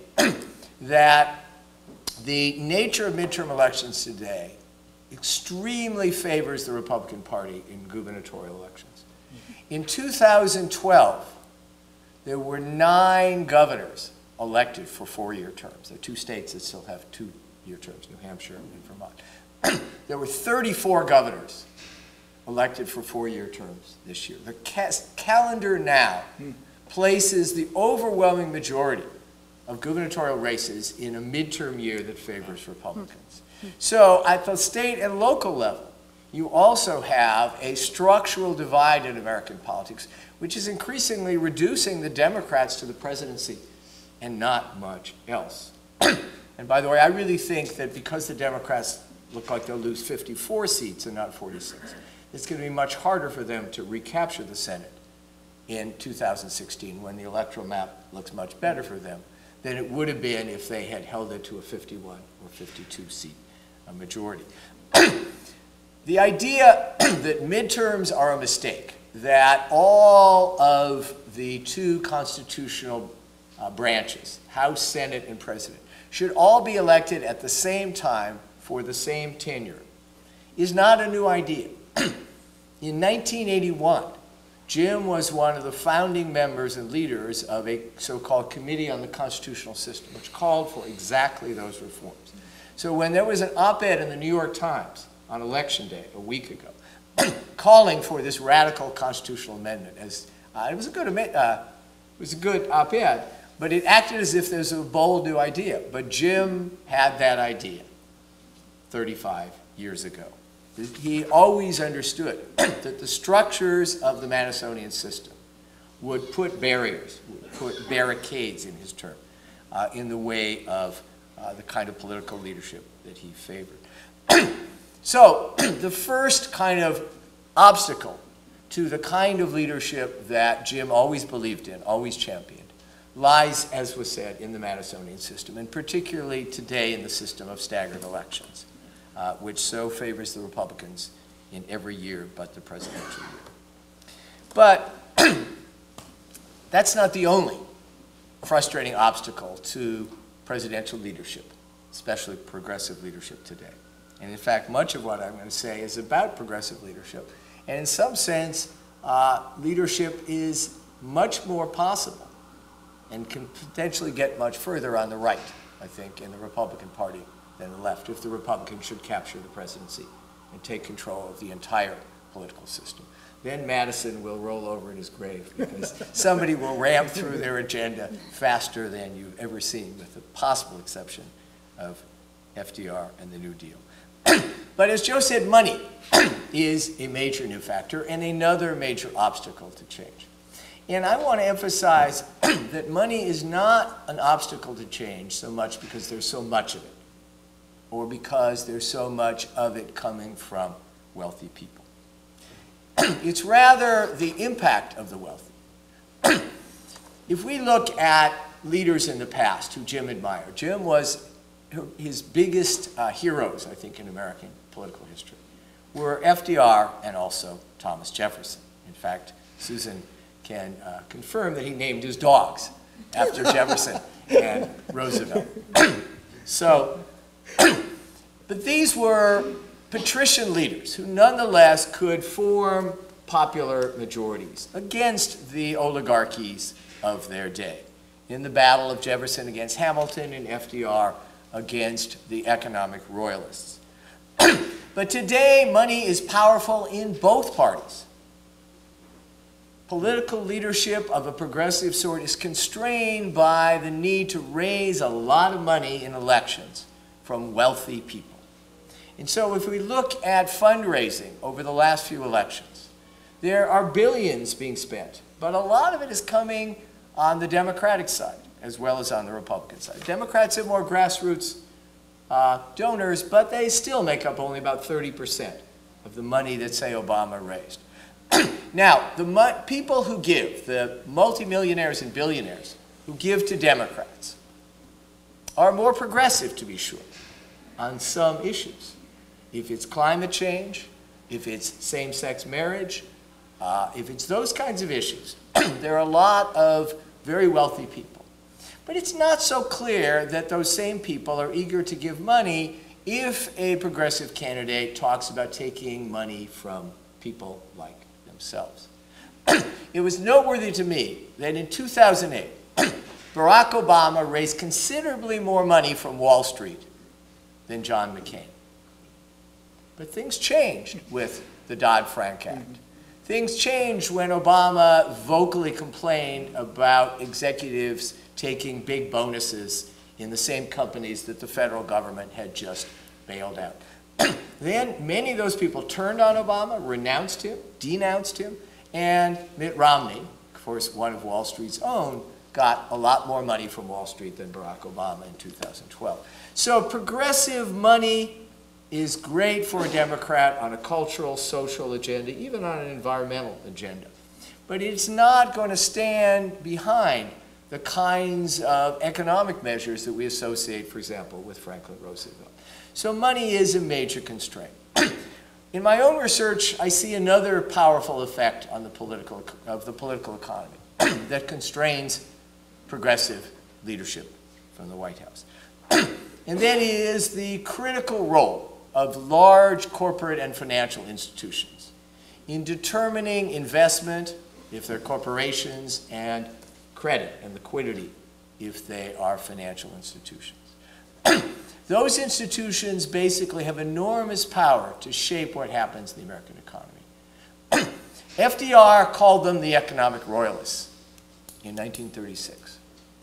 that the nature of midterm elections today extremely favors the Republican Party in gubernatorial elections. In two thousand twelve, there were nine governors elected for four-year terms. There are two states that still have two-year terms, New Hampshire and Vermont. There were thirty-four governors elected for four-year terms this year. The ca calendar now places the overwhelming majority of gubernatorial races in a midterm year that favors Republicans. So at the state and local level, you also have a structural divide in American politics, which is increasingly reducing the Democrats to the presidency and not much else. And by the way, I really think that because the Democrats look like they'll lose fifty-four seats and not forty-six, it's going to be much harder for them to recapture the Senate in two thousand sixteen when the electoral map looks much better for them than it would have been if they had held it to a fifty-one or fifty-two seat a majority. The idea that midterms are a mistake, that all of the two constitutional uh, branches, House, Senate, and President, should all be elected at the same time for the same tenure, is not a new idea. In nineteen eighty-one, Jim was one of the founding members and leaders of a so-called Committee on the Constitutional System, which called for exactly those reforms. So when there was an op-ed in the New York Times on Election Day a week ago, calling for this radical constitutional amendment. As uh, it was a good ama- uh, it was a good op-ed, but it acted as if there's a bold new idea. But Jim had that idea thirty-five years ago. He always understood that the structures of the Madisonian system would put barriers, would put barricades, in his term, uh, in the way of uh, the kind of political leadership that he favored. So the first kind of obstacle to the kind of leadership that Jim always believed in, always championed, lies, as was said, in the Madisonian system, and particularly today in the system of staggered elections, uh, which so favors the Republicans in every year but the presidential year. But that's not the only frustrating obstacle to presidential leadership, especially progressive leadership today. And in fact, much of what I'm going to say is about progressive leadership. And in some sense, uh, leadership is much more possible and can potentially get much further on the right, I think, in the Republican Party than the left, if the Republicans should capture the presidency and take control of the entire political system. Then Madison will roll over in his grave because somebody will ram through their agenda faster than you've ever seen, with the possible exception of F D R and the New Deal. But as Joe said, money is a major new factor and another major obstacle to change. And I want to emphasize that money is not an obstacle to change so much because there's so much of it, or because there's so much of it coming from wealthy people. It's rather the impact of the wealthy. If we look at leaders in the past who Jim admired, Jim was his biggest uh, heroes, I think, in American political history were F D R and also Thomas Jefferson. In fact, Susan can uh, confirm that he named his dogs after Jefferson and Roosevelt. So, but these were patrician leaders who nonetheless could form popular majorities against the oligarchies of their day. In the battle of Jefferson against Hamilton and F D R against the economic royalists. But today, money is powerful in both parties. Political leadership of a progressive sort is constrained by the need to raise a lot of money in elections from wealthy people. And so if we look at fundraising over the last few elections, there are billions being spent, but a lot of it is coming on the Democratic side as well as on the Republican side. Democrats have more grassroots uh, donors, but they still make up only about thirty percent of the money that, say, Obama raised. Now, the mu people who give, the multimillionaires and billionaires who give to Democrats, are more progressive, to be sure, on some issues. If it's climate change, if it's same-sex marriage, uh, if it's those kinds of issues, there are a lot of very wealthy people. But it's not so clear that those same people are eager to give money if a progressive candidate talks about taking money from people like themselves. It was noteworthy to me that in two thousand eight, Barack Obama raised considerably more money from Wall Street than John McCain. But things changed with the Dodd-Frank Act. Things changed when Obama vocally complained about executives taking big bonuses in the same companies that the federal government had just bailed out. Then many of those people turned on Obama, renounced him, denounced him, and Mitt Romney, of course one of Wall Street's own, got a lot more money from Wall Street than Barack Obama in two thousand twelve. So progressive money is great for a Democrat on a cultural, social agenda, even on an environmental agenda. But it's not going to stand behind the kinds of economic measures that we associate, for example, with Franklin Roosevelt. So money is a major constraint. In my own research, I see another powerful effect on the political, of the political economy that constrains progressive leadership from the White House. And that is the critical role of large corporate and financial institutions in determining investment, if they're corporations, and credit and liquidity, if they are financial institutions. Those institutions basically have enormous power to shape what happens in the American economy. F D R called them the economic royalists in nineteen thirty-six.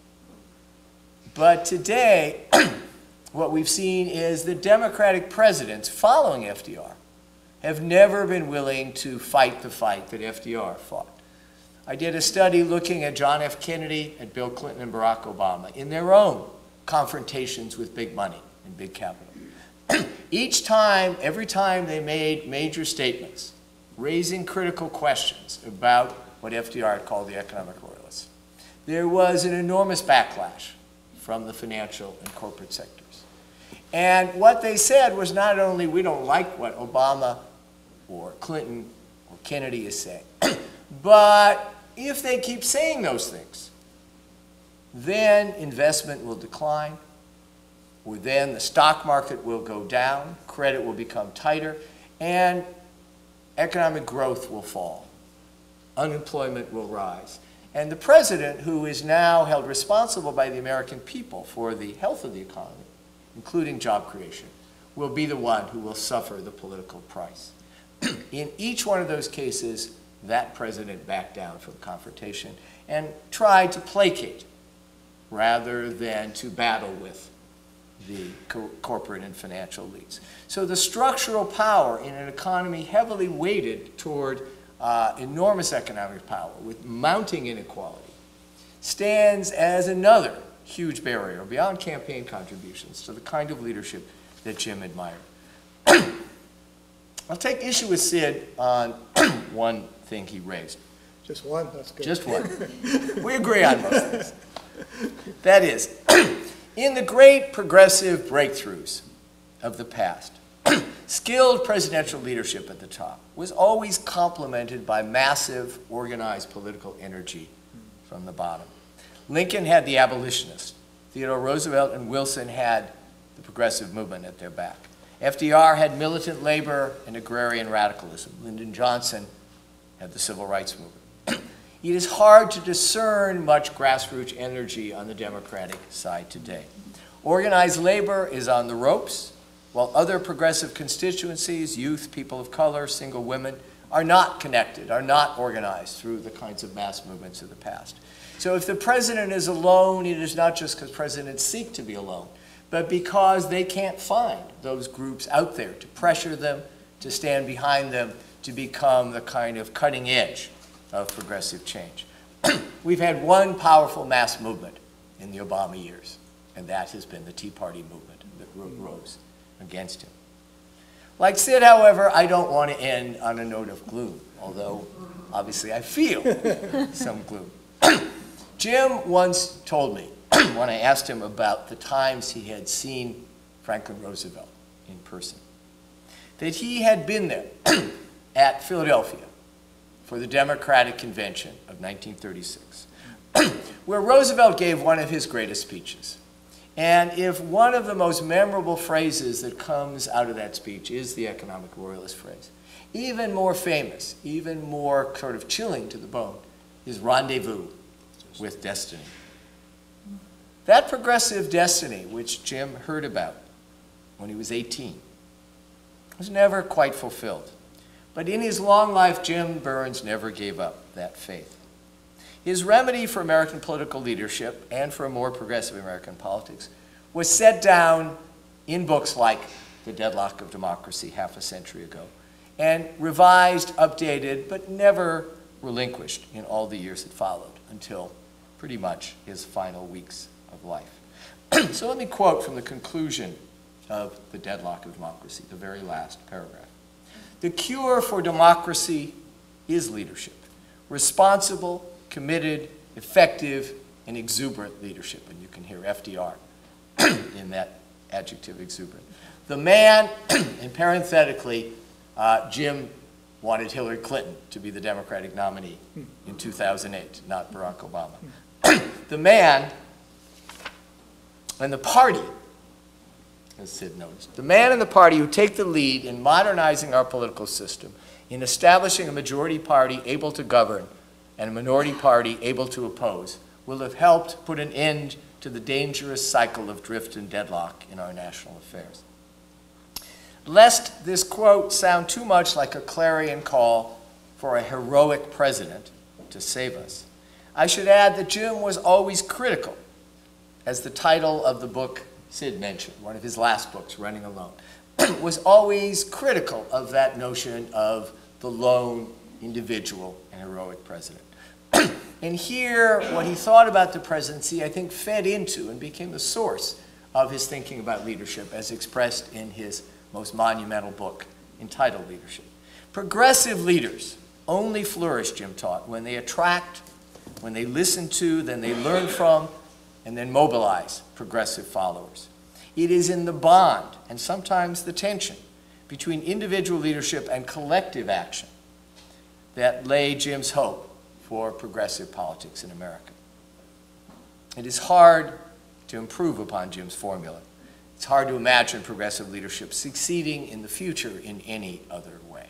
But today, what we've seen is the Democratic presidents following F D R have never been willing to fight the fight that F D R fought. I did a study looking at John F. Kennedy, at Bill Clinton, and Barack Obama in their own confrontations with big money and big capital. Each time, every time they made major statements, raising critical questions about what F D R had called the economic royalists, there was an enormous backlash from the financial and corporate sectors. And what they said was not only, we don't like what Obama or Clinton or Kennedy is saying, but if they keep saying those things, then investment will decline, or then the stock market will go down, credit will become tighter, and economic growth will fall. Unemployment will rise. And the president, who is now held responsible by the American people for the health of the economy, including job creation, will be the one who will suffer the political price. In each one of those cases, that president backed down from confrontation and tried to placate rather than to battle with the co corporate and financial elites. So the structural power in an economy heavily weighted toward uh, enormous economic power with mounting inequality stands as another huge barrier beyond campaign contributions to the kind of leadership that Jim admired. I'll take issue with Sid on one thing he raised. Just one? That's good. Just one. We agree on most things. That is, in the great progressive breakthroughs of the past, skilled presidential leadership at the top was always complemented by massive organized political energy from the bottom. Lincoln had the abolitionists. Theodore Roosevelt and Wilson had the progressive movement at their back. F D R had militant labor and agrarian radicalism. Lyndon Johnson had the civil rights movement. It is hard to discern much grassroots energy on the Democratic side today. Organized labor is on the ropes, while other progressive constituencies, youth, people of color, single women, are not connected, are not organized through the kinds of mass movements of the past. So if the president is alone, it is not just because presidents seek to be alone, but because they can't find those groups out there to pressure them, to stand behind them, to become the kind of cutting edge of progressive change. We've had one powerful mass movement in the Obama years, and that has been the Tea Party movement that rose against him. Like Sid, however, I don't want to end on a note of gloom, although obviously I feel some gloom. Jim once told me, when I asked him about the times he had seen Franklin Roosevelt in person, that he had been there at Philadelphia for the Democratic Convention of nineteen thirty-six, where Roosevelt gave one of his greatest speeches. And if one of the most memorable phrases that comes out of that speech is the economic royalist phrase, even more famous, even more sort of chilling to the bone, is rendezvous with destiny. That progressive destiny, which Jim heard about when he was eighteen, was never quite fulfilled. But in his long life, Jim Burns never gave up that faith. His remedy for American political leadership and for a more progressive American politics was set down in books like The Deadlock of Democracy half a century ago, and revised, updated, but never relinquished in all the years that followed until pretty much his final weeks of life. So let me quote from the conclusion of The Deadlock of Democracy, the very last paragraph. The cure for democracy is leadership. Responsible, committed, effective, and exuberant leadership. And you can hear F D R in that adjective, exuberant. The man, and parenthetically, uh, Jim wanted Hillary Clinton to be the Democratic nominee in two thousand eight, not Barack Obama. The man and the party, as Sid noticed, the man and the party who take the lead in modernizing our political system, in establishing a majority party able to govern and a minority party able to oppose, will have helped put an end to the dangerous cycle of drift and deadlock in our national affairs. Lest this quote sound too much like a clarion call for a heroic president to save us. I should add that Jim was always critical, as the title of the book Sid mentioned, one of his last books, Running Alone, was always critical of that notion of the lone individual and heroic president. And here, what he thought about the presidency, I think, fed into and became the source of his thinking about leadership, as expressed in his most monumental book entitled Leadership. Progressive leaders only flourish, Jim taught, when they attract, when they listen to, then they learn from, and then mobilize progressive followers. It is in the bond, and sometimes the tension, between individual leadership and collective action that lay Jim's hope for progressive politics in America. It is hard to improve upon Jim's formula. It's hard to imagine progressive leadership succeeding in the future in any other way.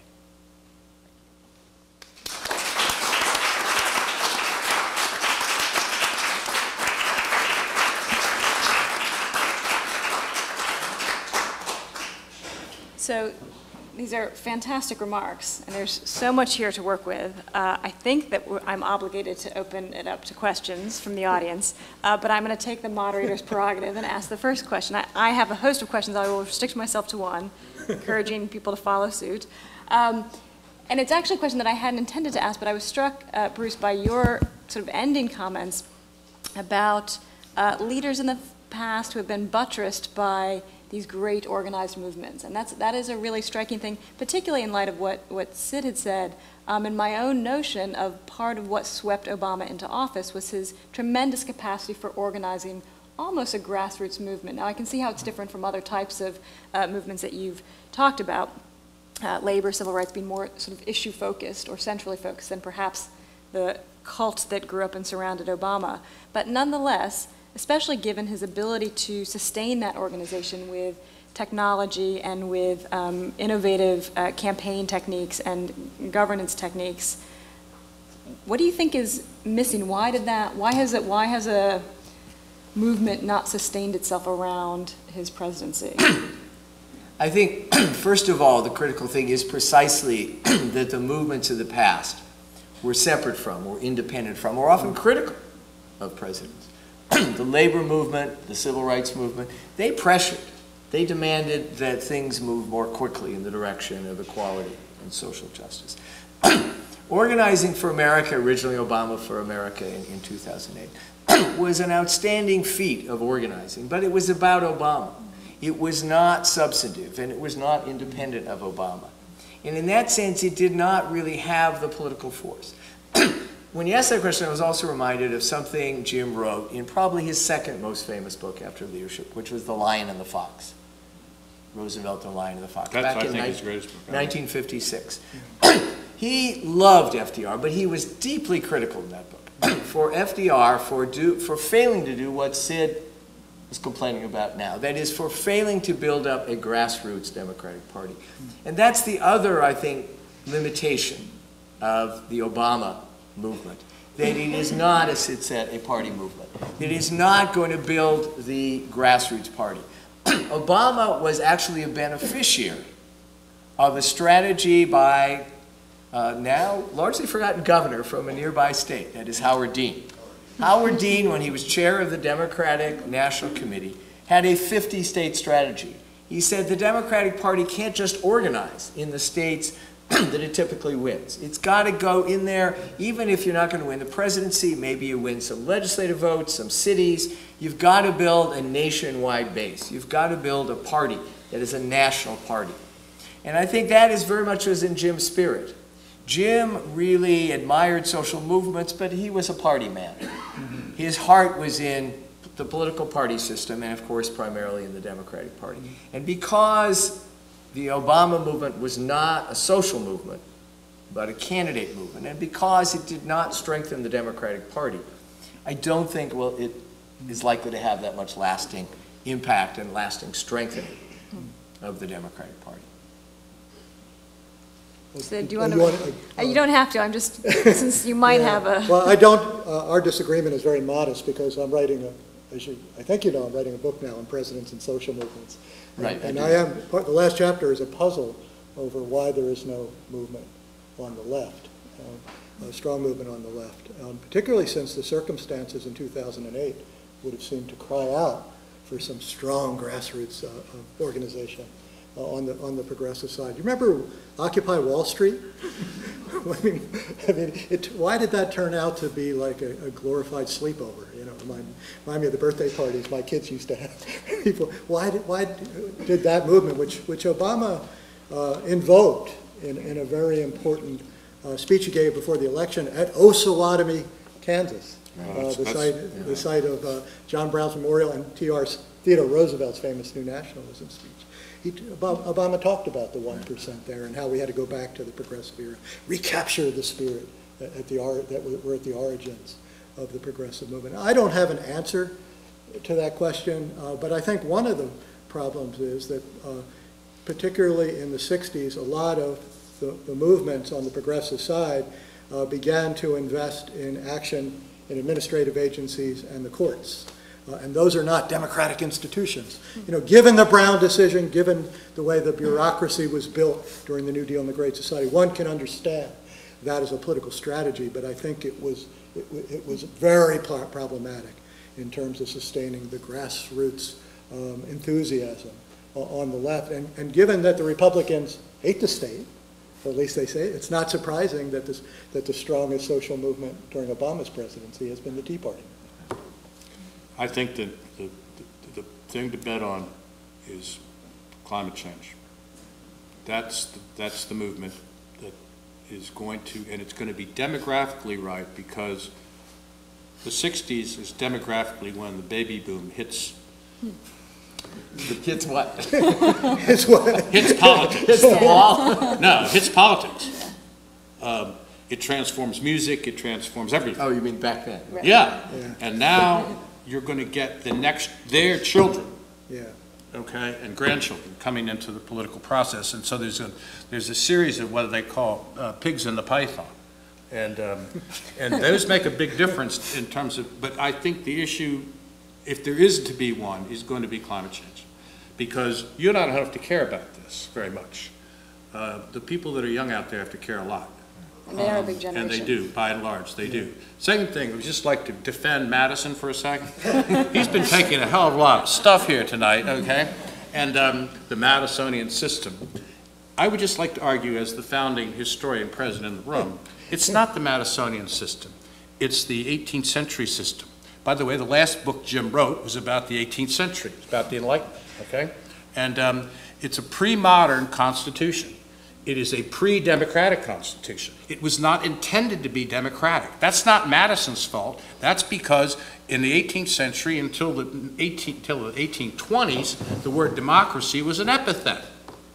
So these are fantastic remarks, and there's so much here to work with. Uh, I think that we're, I'm obligated to open it up to questions from the audience, uh, but I'm going to take the moderator's prerogative and ask the first question. I, I have a host of questions. I will restrict myself to one, encouraging people to follow suit. Um, and it's actually a question that I hadn't intended to ask, but I was struck, uh, Bruce, by your sort of ending comments about uh, leaders in the past who have been buttressed by these great organized movements. And that's, that is a really striking thing, particularly in light of what, what Sid had said. Um, and my own notion of part of what swept Obama into office was his tremendous capacity for organizing almost a grassroots movement. Now, I can see how it's different from other types of uh, movements that you've talked about, uh, labor, civil rights being more sort of issue-focused or centrally focused than perhaps the cult that grew up and surrounded Obama. But nonetheless, especially given his ability to sustain that organization with technology and with um, innovative uh, campaign techniques and governance techniques, what do you think is missing? Why did that, why has it, why has a movement not sustained itself around his presidency? I think, first of all, the critical thing is precisely that the movements of the past were separate from, or independent from, or often critical of presidents. The labor movement, the civil rights movement, they pressured, they demanded that things move more quickly in the direction of equality and social justice. Organizing for America, originally Obama for America in, in two thousand eight, was an outstanding feat of organizing, but it was about Obama. It was not substantive, and it was not independent of Obama. And in that sense, it did not really have the political force. When you asked that question, I was also reminded of something Jim wrote in probably his second most famous book after Leadership, which was The Lion and the Fox. Roosevelt and the Lion and the Fox. That's, back I in think, his greatest book. nineteen fifty-six. He loved F D R, but he was deeply critical in that book for F D R for, do, for failing to do what Sid is complaining about now. That is, for failing to build up a grassroots Democratic Party. And that's the other, I think, limitation of the Obama movement, that it is not, as Sid said, a party movement. It is not going to build the grassroots party. Obama was actually a beneficiary of a strategy by uh, now largely forgotten governor from a nearby state, that is Howard Dean. Howard Dean, when he was chair of the Democratic National Committee, had a fifty-state strategy. He said the Democratic Party can't just organize in the states that it typically wins. It's got to go in there, even if you're not going to win the presidency, maybe you win some legislative votes, some cities. You've got to build a nationwide base. You've got to build a party that is a national party. And I think that is very much was in Jim's spirit. Jim really admired social movements, but he was a party man. His heart was in the political party system, and of course primarily in the Democratic Party. And because the Obama movement was not a social movement, but a candidate movement, and because it did not strengthen the Democratic Party, I don't think, well, it is likely to have that much lasting impact and lasting strengthening of the Democratic Party. So do you want You to, want- uh, you don't have to, I'm just, since you might Yeah. have a, Well, I don't, uh, our disagreement is very modest because I'm writing a, as you, I think you know, I'm writing a book now on presidents and social movements. And- Right, I And do. I am, part- the last chapter is a puzzle over why there is no movement on the left. um, a strong movement on the left, um, particularly since the circumstances in two thousand eight would have seemed to cry out for some strong grassroots uh, uh, organization uh, on the on the progressive side. You remember Occupy Wall Street? I mean, I mean, it, why did that turn out to be like a, a glorified sleepover? You know, remind, remind me of the birthday parties my kids used to have. People, why did why did that movement, which which Obama uh, invoked in in a very important uh, speech he gave before the election at Osawatomie, Kansas, Oh, uh, the that's- site yeah. the site of uh, John Brown's memorial and T R Theodore Roosevelt's famous New Nationalism speech. He, Obama talked about the one percent there and how we had to go back to the progressive era, recapture the spirit at the, that were at the origins of the progressive movement. I don't have an answer to that question, uh, but I think one of the problems is that uh, particularly in the sixties, a lot of the, the movements on the progressive side uh, began to invest in action in administrative agencies and the courts. Uh, and those are not democratic institutions. You know, given the Brown decision, given the way the bureaucracy was built during the New Deal and the Great Society, one can understand that as a political strategy, but I think it was, it, it was very problematic in terms of sustaining the grassroots um, enthusiasm on the left. And, and given that the Republicans hate the state, or at least they say it, it's not surprising that, this, that the strongest social movement during Obama's presidency has been the Tea Party. I think that the, the, the thing to bet on is climate change. That's the, that's the movement that is going to, and it's going to be demographically right, because the sixties is demographically when the baby boom hits. Hits what? It's what? Hits politics. Hits the wall? No, it hits politics. Um, it transforms music, it transforms everything. Oh, you mean back then? Yeah. Yeah. And now you're going to get the next, their children, Yeah. okay, and grandchildren coming into the political process. And so there's a, there's a series of what they call uh, pigs in the python. And, um, and those make a big difference in terms of, but I think the issue, if there is to be one, is going to be climate change. Because you don't have to care about this very much. Uh, the people that are young out there have to care a lot. And they are a big And generation. they do, by and large, they do. Second thing, I would just like to defend Madison for a second. He's been taking a hell of a lot of stuff here tonight, okay? And um, the Madisonian system. I would just like to argue, as the founding historian present in the room, it's not the Madisonian system. It's the eighteenth century system. By the way, the last book Jim wrote was about the eighteenth century. It's about the Enlightenment, okay? And um, it's a pre-modern constitution. It is a pre-democratic constitution. It was not intended to be democratic. That's not Madison's fault. That's because in the eighteenth century until the, eighteen, until the eighteen twenties, the word democracy was an epithet.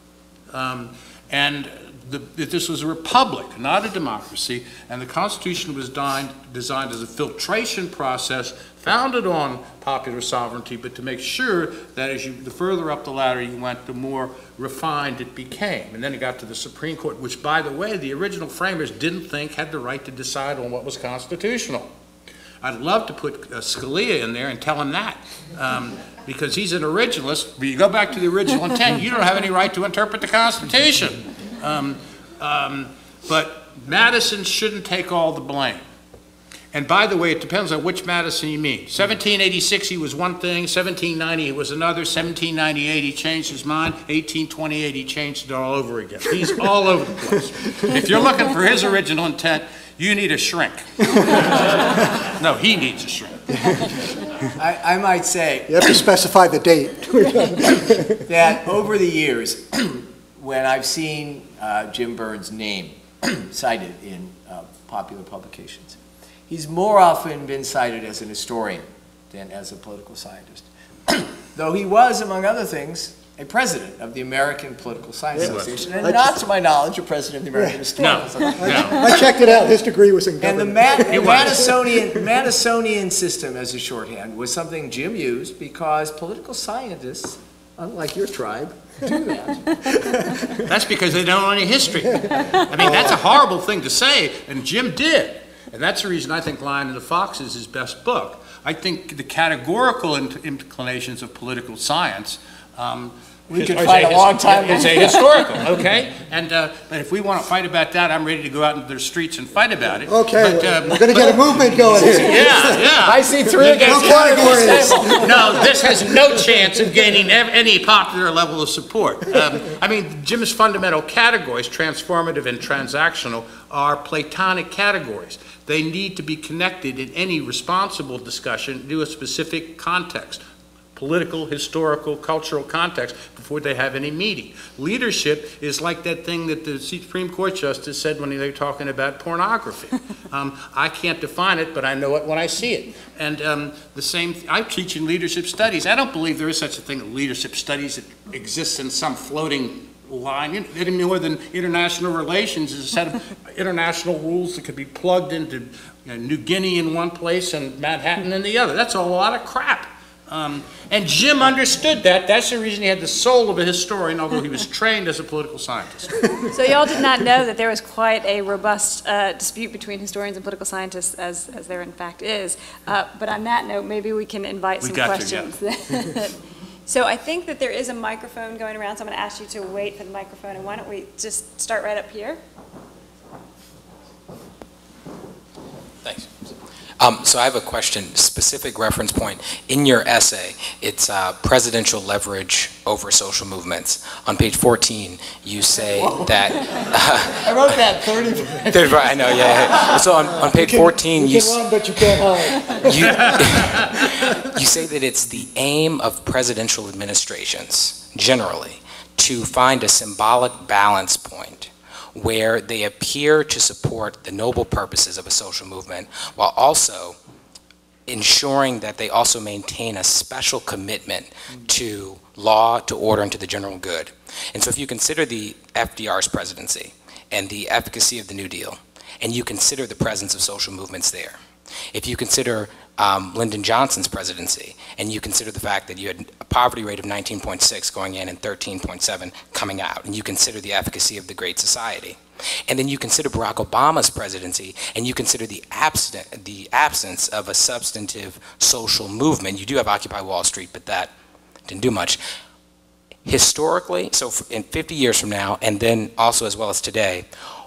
Um, and the, this was a republic, not a democracy, and the Constitution was designed, designed as a filtration process founded on popular sovereignty, but to make sure that as you, the further up the ladder you went, the more refined it became. And then it got to the Supreme Court, which, by the way, the original framers didn't think had the right to decide on what was constitutional. I'd love to put uh, Scalia in there and tell him that, um, because he's an originalist. But you go back to the original intent, you don't have any right to interpret the Constitution. Um, um, but Madison shouldn't take all the blame. And by the way, it depends on which Madison you mean. seventeen eighty-six, he was one thing. seventeen ninety, he was another. seventeen ninety-eight, he changed his mind. eighteen twenty-eight, he changed it all over again. He's all over the place. If you're looking for his original intent, you need a shrink. No, he needs a shrink. I, I might say You have to specify the date. that over the years, when I've seen uh, Jim Burns' name cited in uh, popular publications, he's more often been cited as an historian than as a political scientist. Though he was, among other things, a president of the American Political Science Yeah. Association, and I not just- to my knowledge, a president of the American Historical Society. No. I checked it out. His degree was in And the government. Ma- the Madisonian, Madisonian system as a shorthand was something Jim used because political scientists, unlike your tribe, do that. That's because they don't know any history. I mean, that's a horrible thing to say, and Jim did. And that's the reason I think Lion and the Fox is his best book. I think the categorical in- inclinations of political science um, We could Is fight a a his- long time. Is a historical, okay? And, uh, but if we want to fight about that, I'm ready to go out into the streets and fight about it. Okay, But, um, we're going to get a movement going here. Yeah, yeah. I see three You against get- one at this table. No, this has no chance of gaining ev- any popular level of support. Um, I mean, Jim's fundamental categories, transformative and transactional, are Platonic categories. They need to be connected in any responsible discussion to a specific context, political, historical, cultural context, before they have any meaning. Leadership is like that thing that the Supreme Court Justice said when they were talking about pornography. Um, I can't define it, but I know it when I see it. And um, the same, th- I'm teaching leadership studies. I don't believe there is such a thing as leadership studies that exists in some floating line. Any more than international relations is a set of international rules that could be plugged into you know, New Guinea in one place and Manhattan in the other. That's a lot of crap. Um, and Jim understood that. That's the reason he had the soul of a historian, although he was trained as a political scientist. So y'all did not know that there was quite a robust uh, dispute between historians and political scientists, as, as there in fact is. Uh, but on that note, maybe we can invite We some got to, yeah. questions. So I think that there is a microphone going around, so I'm going to ask you to wait for the microphone, and why don't we just start right up here? Thanks. Um, so I have a question, specific reference point. In your essay, it's uh, presidential leverage over social movements. On page fourteen, you say that... Uh, I wrote that thirty. I know, yeah, yeah. So on, on page fourteen, you... You can run, but you can't hide. You, you say that it's the aim of presidential administrations, generally, to find a symbolic balance point where they appear to support the noble purposes of a social movement while also ensuring that they also maintain a special commitment to law, to order, and to the general good. And so if you consider the F D R's presidency and the efficacy of the New Deal, and you consider the presence of social movements there, if you consider um, Lyndon Johnson's presidency, and you consider the fact that you had a poverty rate of nineteen point six going in and thirteen point seven coming out, and you consider the efficacy of the Great Society, and then you consider Barack Obama's presidency, and you consider the, absent, the absence of a substantive social movement. You do have Occupy Wall Street, but that didn't do much. Historically, so in fifty years from now, and then also as well as today,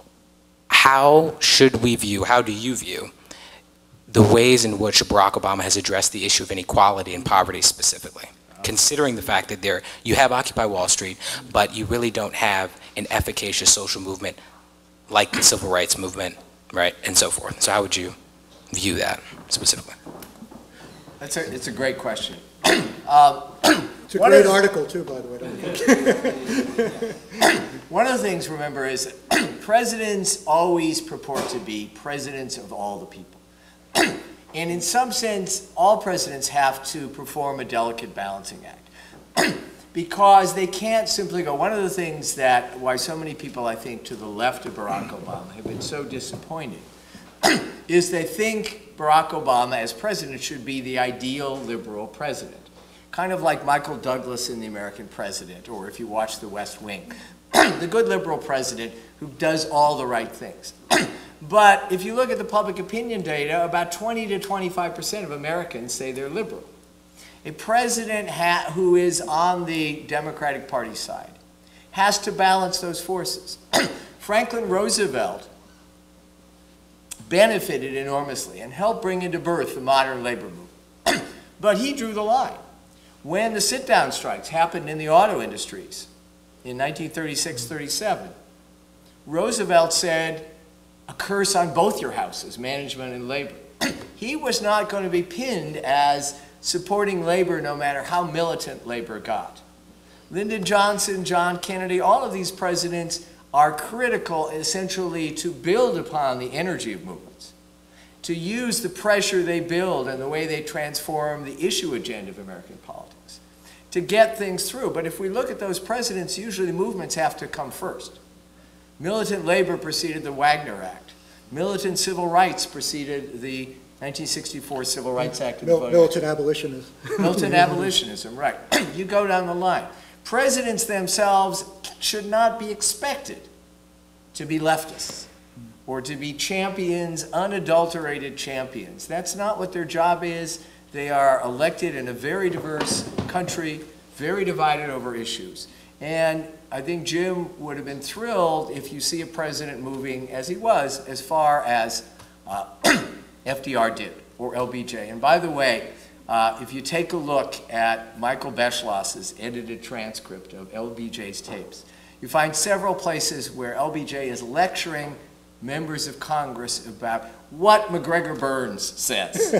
how should we view, how do you view the ways in which Barack Obama has addressed the issue of inequality and poverty specifically, considering the fact that there you have Occupy Wall Street, but you really don't have an efficacious social movement like the civil rights movement, right, and so forth. So how would you view that specifically? That's a, it's a great question. um, It's a One great of the- article, too, by the way. Don't forget. One of the things, remember, is that presidents always purport to be presidents of all the people. And in some sense, all presidents have to perform a delicate balancing act. Because they can't simply go, one of the things that, why so many people, I think, to the left of Barack Obama have been so disappointed, is they think Barack Obama as president should be the ideal liberal president. Kind of like Michael Douglas in The American President, or if you watch The West Wing, the good liberal president who does all the right things. But if you look at the public opinion data, about twenty to twenty-five percent of Americans say they're liberal. A president ha who is on the Democratic Party side has to balance those forces. Franklin Roosevelt benefited enormously and helped bring into birth the modern labor movement. But he drew the line. When the sit-down strikes happened in the auto industries in nineteen thirty-six thirty-seven, Roosevelt said, a curse on both your houses, management and labor. He was not going to be pinned as supporting labor no matter how militant labor got. Lyndon Johnson, John Kennedy, all of these presidents are critical essentially to build upon the energy of movements, to use the pressure they build and the way they transform the issue agenda of American politics, to get things through. But if we look at those presidents, usually the movements have to come first. Militant labor preceded the Wagner Act. Militant civil rights preceded the nineteen sixty-four Civil Rights Act. Mil militant abolitionism. Militant abolitionism, right. You go down the line. Presidents themselves should not be expected to be leftists or to be champions, unadulterated champions. That's not what their job is. They are elected in a very diverse country, very divided over issues. And I think Jim would have been thrilled if you see a president moving, as he was, as far as uh, F D R did, or L B J. And by the way, uh, if you take a look at Michael Beschloss's edited transcript of L B J's tapes, you find several places where L B J is lecturing members of Congress about what MacGregor Burns says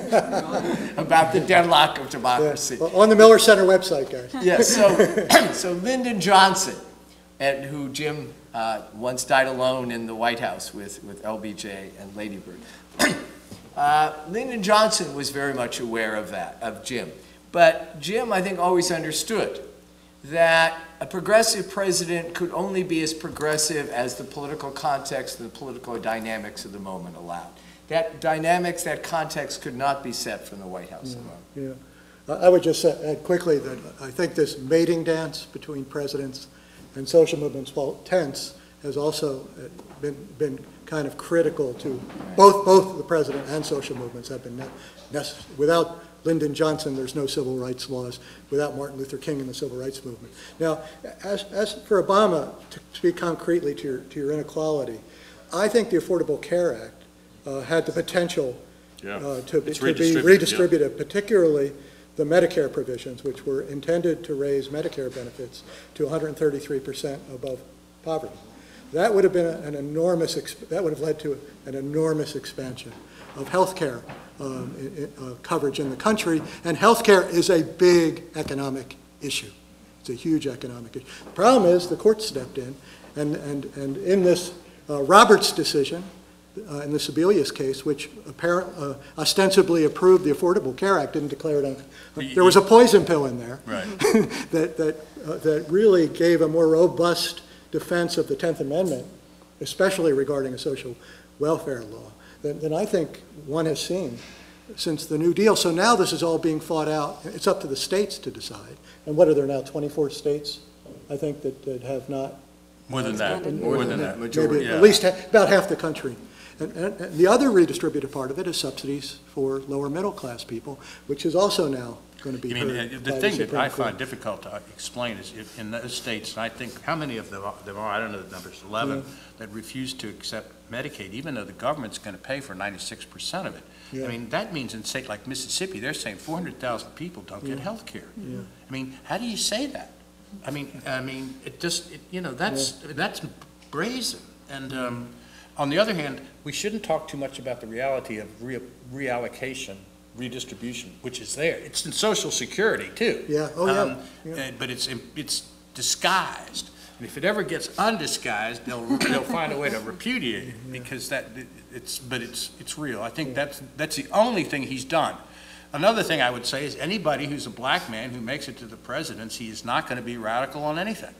about the deadlock of democracy. Yeah. Well, on the Miller Center website, guys. Yes, so, so Lyndon Johnson, and who Jim uh, once died alone in the White House with, with L B J and Lady Bird. uh, Lyndon Johnson was very much aware of that, of Jim. But Jim, I think, always understood that a progressive president could only be as progressive as the political context and the political dynamics of the moment allowed. That dynamics, that context could not be set from the White House Yeah, alone. yeah. I would just add quickly that I think this mating dance between presidents and social movements, while tense, has also been, been kind of critical to both, both the president and social movements have been necessary. Without Lyndon Johnson, there's no civil rights laws. Without Martin Luther King and the civil rights movement. Now, as, as for Obama, to speak concretely to your, to your inequality, I think the Affordable Care Act uh, had the potential Yeah. uh, to, be, It's to be redistributed, redistributed, particularly the Medicare provisions, which were intended to raise Medicare benefits to one hundred thirty-three percent above poverty. That would have been an enormous, exp that would have led to an enormous expansion of health care um, uh, coverage in the country, and health care is a big economic issue. It's a huge economic issue. The problem is the court stepped in, and, and, and in this uh, Roberts decision, uh, in the Sebelius case, which apparent, uh, ostensibly approved the Affordable Care Act, didn't declare it on, uh, there was a poison pill in there Right. that, that, uh, that really gave a more robust defense of the tenth Amendment, especially regarding a social welfare law, than, than I think one has seen since the New Deal. So now this is all being fought out. It's up to the states to decide. And what are there now, twenty-four states, I think, that, that have not? More than that, Expanded. more than that. Majority, Maybe yeah. at least ha about half the country. And, and, and the other redistributive part of it is subsidies for lower middle class people, which is also now going to be I mean, heard uh, by the thing that Supreme I Court. find difficult to explain is if in those states, and I think, how many of them are, there are, I don't know the numbers, eleven, Yeah. that refuse to accept Medicaid, even though the government's going to pay for ninety-six percent of it. Yeah. I mean, that means in a state like Mississippi, they're saying four hundred thousand people don't get Yeah. health care. Yeah. I mean, how do you say that? I mean, I mean, it just, it, you know, that's, that's brazen. And um, on the other hand, we shouldn't talk too much about the reality of re reallocation, redistribution, which is there. It's in Social Security, too. Yeah, oh, yeah. Um, Yeah. uh, But it's, it's disguised. And if it ever gets undisguised, they'll, they'll find a way to repudiate it, because that, it's, but it's, it's real. I think that's, that's the only thing he's done. Another thing I would say is anybody who's a black man who makes it to the presidency is not going to be radical on anything.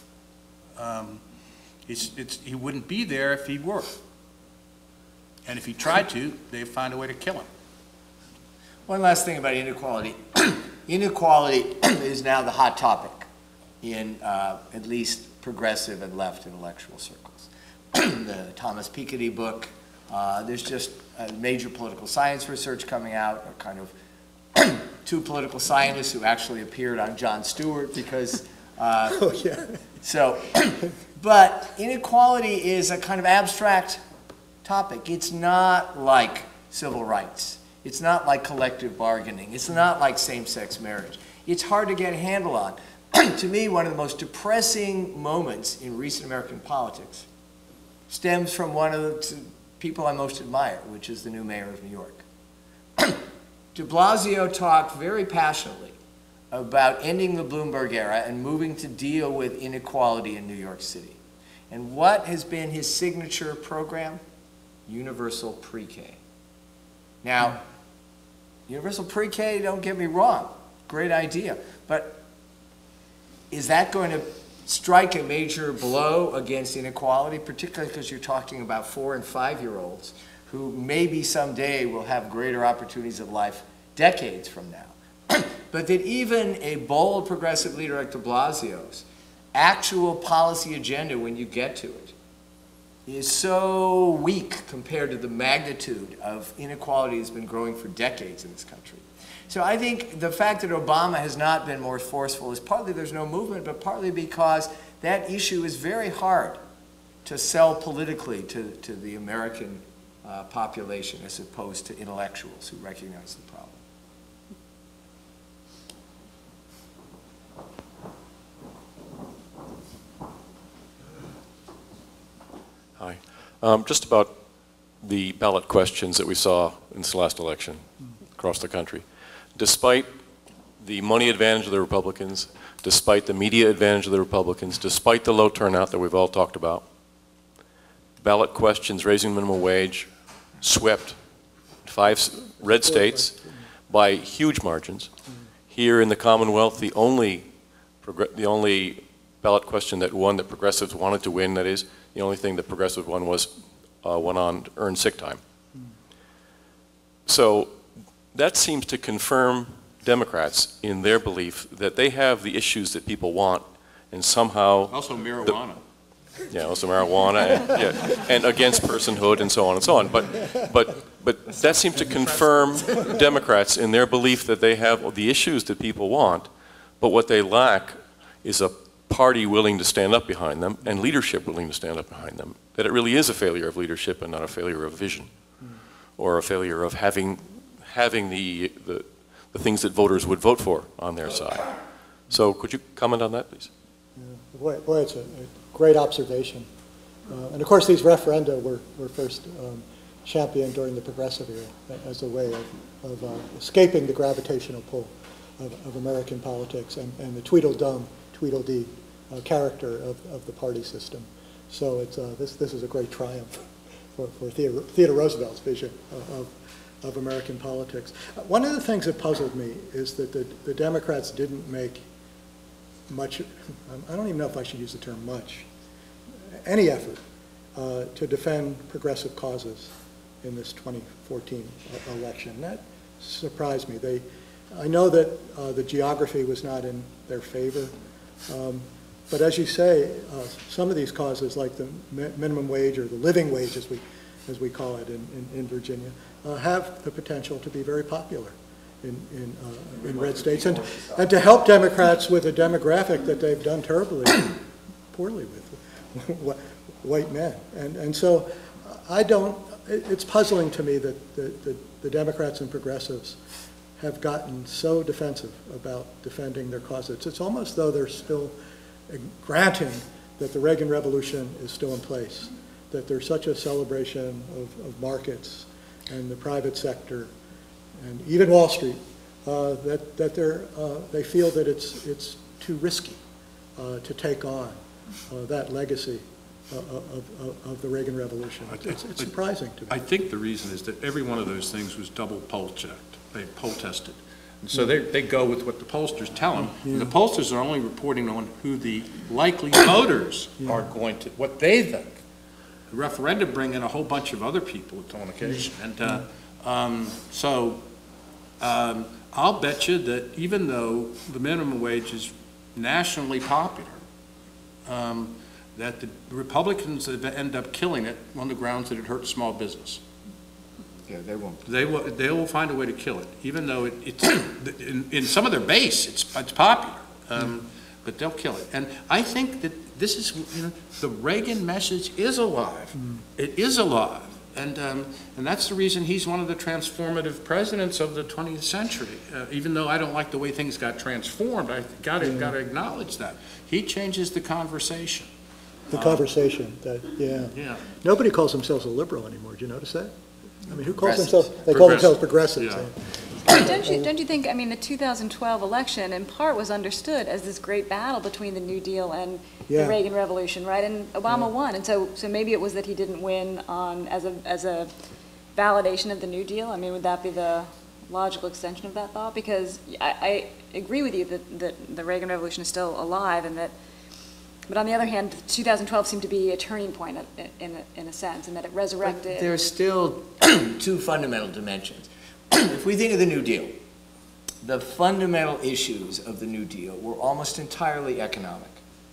Um, it's, it's, he wouldn't be there if he were. And if he tried to, they'd find a way to kill him. One last thing about inequality. Inequality is now the hot topic in uh, at least progressive and left intellectual circles. The Thomas Piketty book, uh, there's just uh, major political science research coming out, or kind of two political scientists who actually appeared on Jon Stewart because, uh, Oh, yeah. so, but inequality is a kind of abstract topic. It's not like civil rights. It's not like collective bargaining. It's not like same-sex marriage. It's hard to get a handle on. To me, one of the most depressing moments in recent American politics stems from one of the people I most admire, which is the new mayor of New York. De Blasio talked very passionately about ending the Bloomberg era and moving to deal with inequality in New York City. And what has been his signature program? Universal pre-K. Now, universal pre-K, don't get me wrong, great idea, but is that going to strike a major blow against inequality, particularly because you're talking about four and five-year-olds who maybe someday will have greater opportunities of life decades from now? But that even a bold progressive leader like de Blasio's actual policy agenda, when you get to it, is so weak compared to the magnitude of inequality that's been growing for decades in this country. So I think the fact that Obama has not been more forceful is partly there's no movement, but partly because that issue is very hard to sell politically to, to the American uh, population as opposed to intellectuals who recognize the problem. Hi. Um, just about the ballot questions that we saw in this last election across the country. Despite the money advantage of the Republicans, despite the media advantage of the Republicans, despite the low turnout that we've all talked about, ballot questions raising minimum wage swept five red states by huge margins. Here in the Commonwealth, the only, the only ballot question that won that progressives wanted to win, that is, the only thing that progressive won was uh, one on earned sick time. So that seems to confirm Democrats in their belief that they have the issues that people want, and somehow Also marijuana. the, yeah, also marijuana, and, yeah, and against personhood, and so on and so on. But but but that seems to confirm Democrats in their belief that they have the issues that people want, but what they lack is a party willing to stand up behind them and leadership willing to stand up behind them. That it really is a failure of leadership and not a failure of vision, or a failure of having having the, the, the things that voters would vote for on their side. So could you comment on that, please? Yeah, boy, boy, it's a, a great observation. Uh, and of course, these referenda were, were first um, championed during the Progressive era as a way of, of uh, escaping the gravitational pull of, of American politics and, and the Tweedledum, Tweedledee uh, character of, of the party system. So it's, uh, this, this is a great triumph for, for Theodore, Theodore Roosevelt's vision of, of of American politics. One of the things that puzzled me is that the, the Democrats didn't make much, I don't even know if I should use the term much, any effort uh, to defend progressive causes in this twenty fourteen election. That surprised me. They, I know that uh, the geography was not in their favor, um, but as you say, uh, some of these causes, like the mi minimum wage or the living wage, as we, as we call it in, in, in Virginia, Uh, have the potential to be very popular in, in, uh, in red states, and, and to help Democrats with a demographic that they've done terribly poorly with, white men. And, and so I don't, it, it's puzzling to me that the, the, the Democrats and progressives have gotten so defensive about defending their causes. It's almost though they're still granting that the Reagan Revolution is still in place, that there's such a celebration of, of markets and the private sector, and even Wall Street, uh, that, that they're, uh, they feel that it's, it's too risky uh, to take on uh, that legacy uh, of, of, of the Reagan Revolution. It's, it's surprising to me. I think the reason is that every one of those things was double poll checked. They poll tested. And so they, they go with what the pollsters tell them. Yeah. And the pollsters are only reporting on who the likely voters yeah. are going to, what they think. The referenda bring in a whole bunch of other people on occasion. And uh, um, so um, I'll bet you that even though the minimum wage is nationally popular, um, that the Republicans end up killing it on the grounds that it hurts small business. Yeah, they won't. They will, they will find a way to kill it, even though it, it's, in, in some of their base, it's, it's popular. Um, but they'll kill it. And I think that this is, you know, the Reagan message is alive. Mm. It is alive. And, um, and that's the reason he's one of the transformative presidents of the twentieth century. Uh, even though I don't like the way things got transformed, I got to, mm. got to acknowledge that. He changes the conversation. The conversation, that, yeah. Yeah. Nobody calls themselves a liberal anymore. Did you notice that? I mean, who calls themselves, they call themselves progressives. Yeah. Don't you, don't you think, I mean, the two thousand twelve election in part was understood as this great battle between the New Deal and Yeah. the Reagan Revolution, right? And Obama Yeah. won, and so so maybe it was that he didn't win on as a as a validation of the New Deal. I mean, would that be the logical extension of that thought? Because I, I agree with you that, that the Reagan Revolution is still alive, and that, but on the other hand, two thousand twelve seemed to be a turning point in, in, a, in a sense, and that it resurrected. But there's still two fundamental dimensions. If we think of the New Deal, the fundamental issues of the New Deal were almost entirely economic.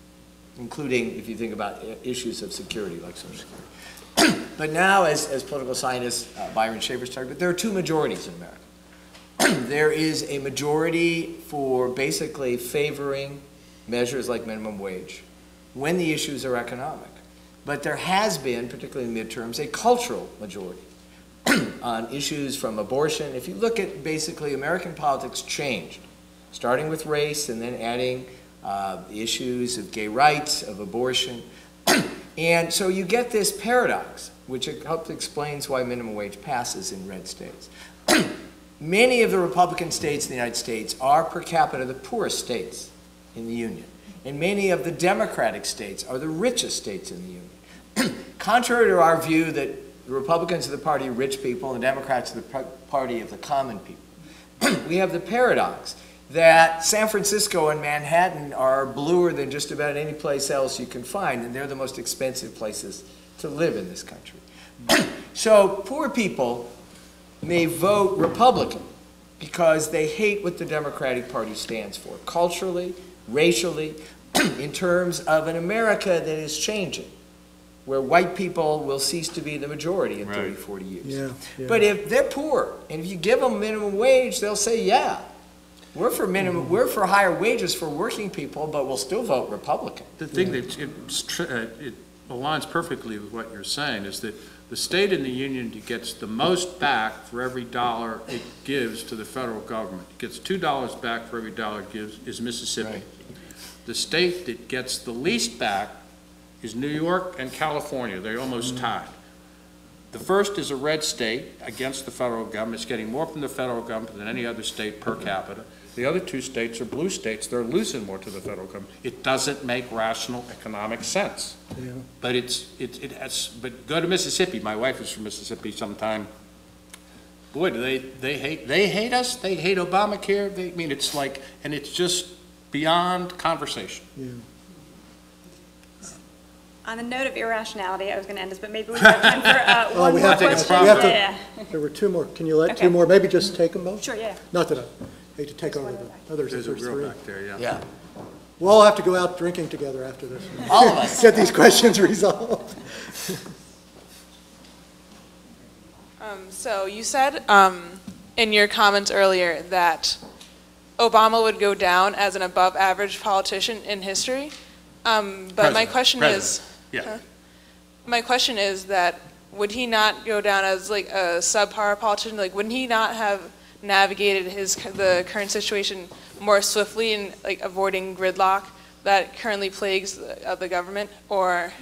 including if you think about issues of security like Social Security. But now, as, as political scientist uh, Byron Schaefer's talked about, there are two majorities in America. There is a majority for basically favoring measures like minimum wage when the issues are economic. But there has been, particularly in midterms, a cultural majority on issues from abortion. If you look at basically American politics changed, starting with race and then adding uh, the issues of gay rights, of abortion. And so you get this paradox, which helps explains why minimum wage passes in red states. Many of the Republican states in the United States are per capita the poorest states in the Union. And many of the Democratic states are the richest states in the Union. Contrary to our view that the Republicans are the party of rich people and the Democrats are the party of the common people, we have the paradox that San Francisco and Manhattan are bluer than just about any place else you can find, and they're the most expensive places to live in this country. So poor people may vote Republican because they hate what the Democratic Party stands for, culturally, racially, in terms of an America that is changing, where white people will cease to be the majority in Right. thirty, forty years. Yeah, yeah. But if they're poor, and if you give them minimum wage, they'll say, yeah, we're for minimum, we're for higher wages for working people, but we'll still vote Republican. The thing that it's tr- uh, it aligns perfectly with what you're saying is that the state in the union that gets the most back for every dollar it gives to the federal government, it gets two dollars back for every dollar it gives, is Mississippi. Right. The state that gets the least back is New York and California. They're almost tied. The first is a red state against the federal government. It's getting more from the federal government than any other state per capita. The other two states are blue states. They're losing more to the federal government. It doesn't make rational economic sense. Yeah. But it's, it, it has, but go to Mississippi. My wife is from Mississippi sometime. Boy, do they, they hate, they hate us. They hate Obamacare. They, I mean, it's like, and it's just beyond conversation. Yeah. On the note of irrationality, I was going to end this, but maybe we have time for uh, Oh, one we more have to- question. we have to- Yeah, There were two more. Can you let Okay. two more? Maybe just take them yeah. both? Sure, yeah. Not that I hate to take over one the back. others if There's a there's girl three. back there, yeah. Yeah, We'll all have to go out drinking together after this. all of us. Get these questions resolved. Um, so you said um, in your comments earlier that Obama would go down as an above-average politician in history. Um, but my President. question President. is, Yeah. Huh? my question is that would he not go down as like a subpar politician? Like, wouldn't he not have navigated his the current situation more swiftly in like avoiding gridlock that currently plagues the, uh, the government, or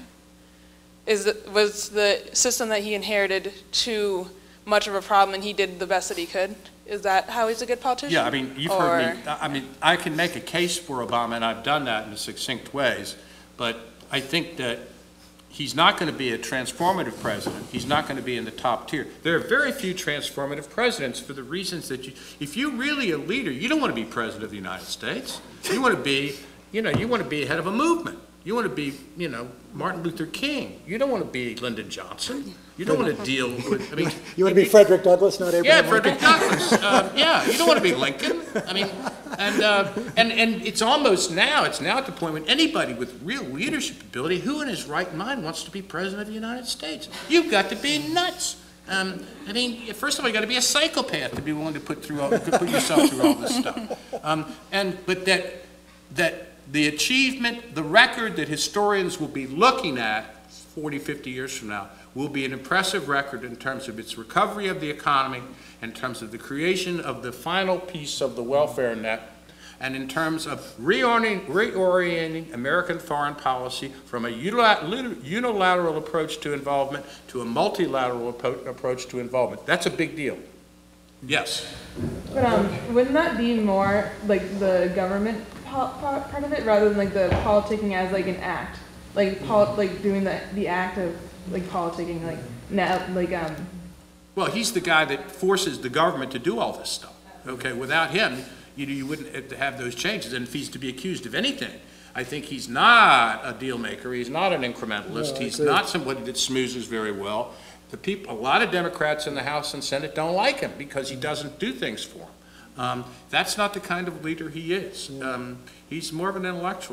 is it, was the system that he inherited too much of a problem and he did the best that he could? Is that how he's a good politician? Yeah, I mean, you've heard me, I mean, I can make a case for Obama, and I've done that in succinct ways, but I think that he's not going to be a transformative president. He's not going to be in the top tier. There are very few transformative presidents for the reasons that you, if you're really a leader, you don't want to be president of the United States. You want to be, you know, you want to be head of a movement. You want to be, you know, Martin Luther King. You don't want to be Lyndon Johnson. You don't want to deal with, I mean. You want to be Frederick Douglass, not Abraham Yeah, Lincoln? Frederick Douglass. Uh, yeah, you don't want to be Lincoln. I mean, and, uh, and and it's almost now, it's now at the point when anybody with real leadership ability, who in his right mind wants to be president of the United States? You've got to be nuts. Um, I mean, first of all, you got to be a psychopath to be willing to put through all, to put yourself through all this stuff. Um, and but that that the achievement, the record that historians will be looking at forty, fifty years from now will be an impressive record in terms of its recovery of the economy, in terms of the creation of the final piece of the welfare net, and in terms of reorienting, reorienting American foreign policy from a unilateral approach to involvement to a multilateral approach to involvement. That's a big deal. Yes. But um, wouldn't that be more like the government po- po- part of it rather than like the politicking as like an act, like pol- like doing the the act of like politicking, like now, like um. Well, he's the guy that forces the government to do all this stuff. Okay, without him, you you wouldn't have those changes. And if he's to be accused of anything, I think he's not a deal maker. He's not an incrementalist. No, I he's agree. not somebody that smoozes very well. The people, a lot of Democrats in the House and Senate don't like him because he doesn't do things for them. Um, that's not the kind of leader he is. Um, he's more of an intellectual.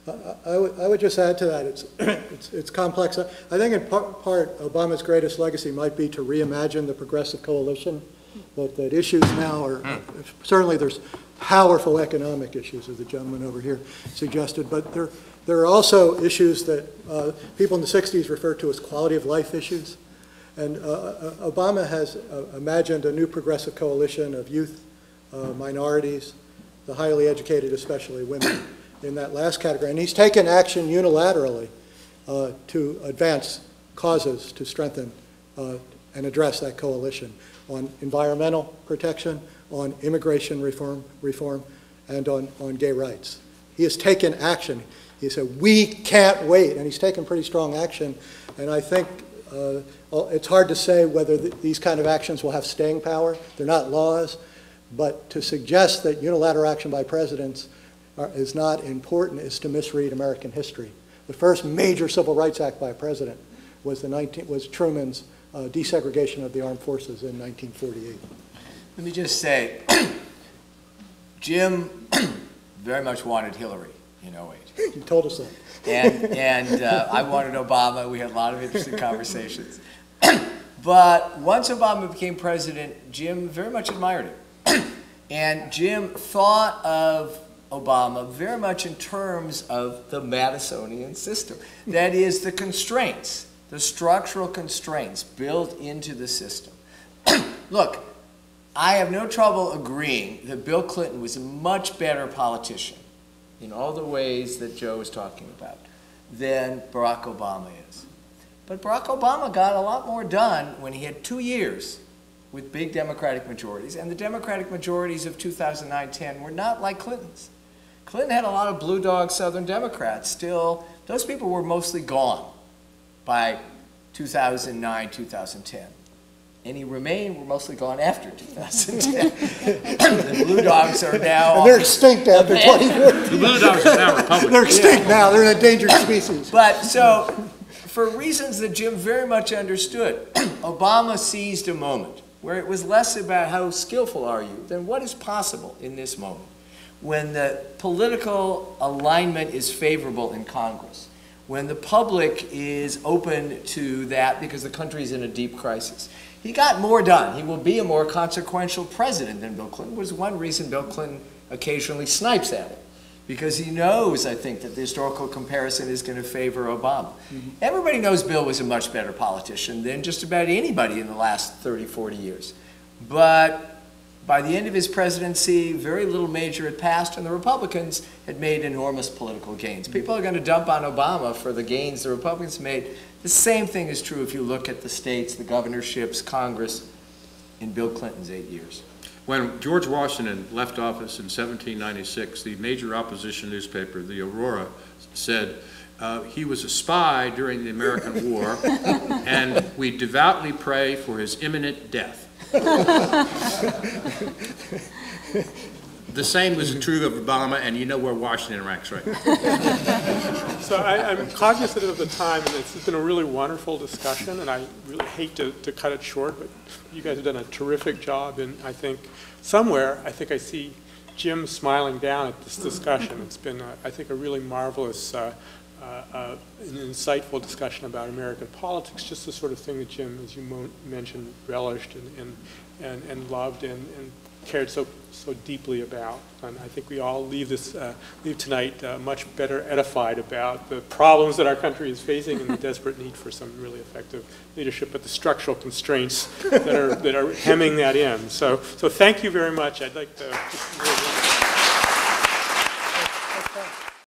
I, I, would, I would just add to that, it's, it's, it's complex. I think in part, part, Obama's greatest legacy might be to reimagine the progressive coalition, that, that issues now are, mm. certainly there's powerful economic issues, as the gentleman over here suggested, but there, there are also issues that uh, people in the sixties referred to as quality of life issues. And uh, Obama has uh, imagined a new progressive coalition of youth, uh, minorities, the highly educated, especially women, in that last category. And he's taken action unilaterally uh, to advance causes to strengthen uh, and address that coalition on environmental protection, on immigration reform, reform and on, on gay rights. He has taken action. He said, we can't wait. And he's taken pretty strong action. And I think uh, it's hard to say whether th these kind of actions will have staying power. They're not laws. But to suggest that unilateral action by presidents are, is not important is to misread American history. The first major civil rights act by a president was, the nineteen, was Truman's uh, desegregation of the armed forces in nineteen forty-eight. Let me just say, Jim very much wanted Hillary in oh eight. You told us that. And, and uh, I wanted Obama. We had a lot of interesting conversations. But once Obama became president, Jim very much admired him. And Jim thought of Obama very much in terms of the Madisonian system. That is, the constraints, the structural constraints built into the system. Look, I have no trouble agreeing that Bill Clinton was a much better politician in all the ways that Joe was talking about than Barack Obama is. But Barack Obama got a lot more done when he had two years with big Democratic majorities, and the Democratic majorities of two thousand nine ten were not like Clinton's. Clinton had a lot of blue dog Southern Democrats. Still, those people were mostly gone by two thousand nine, two thousand ten. Any remain were mostly gone after two thousand ten. The blue dogs are now... And they're extinct after twenty fourteen. The blue dogs are now Republicans. They're extinct yeah. now. They're an endangered species. But so, for reasons that Jim very much understood, Obama seized a moment where it was less about how skillful are you than what is possible in this moment, when the political alignment is favorable in Congress, when the public is open to that because the country is in a deep crisis. He got more done. He will be a more consequential president than Bill Clinton. Was one reason Bill Clinton occasionally snipes at it, because he knows, I think, that the historical comparison is going to favor Obama. Mm-hmm. Everybody knows Bill was a much better politician than just about anybody in the last thirty, forty years. But by the end of his presidency, very little major had passed, and the Republicans had made enormous political gains. People are going to dump on Obama for the gains the Republicans made. The same thing is true if you look at the states, the governorships, Congress, in Bill Clinton's eight years. When George Washington left office in seventeen ninety-six, the major opposition newspaper, the Aurora, said uh, he was a spy during the American War, and we devoutly pray for his imminent death. The same was true of Obama, and you know where Washington ranks right now. So I, I'm cognizant of the time, and it's been a really wonderful discussion, and I really hate to, to cut it short, but you guys have done a terrific job, and I think somewhere, I think I see Jim smiling down at this discussion. It's been, uh, I think, a really marvelous, uh, uh, uh, an insightful discussion about American politics, just the sort of thing that Jim, as you mo mentioned, relished and, and, and, and loved and, and cared so so deeply about. And I think we all leave this uh, leave tonight uh, much better edified about the problems that our country is facing and the desperate need for some really effective leadership, but the structural constraints that are that are hemming that in. So so thank you very much. I'd like to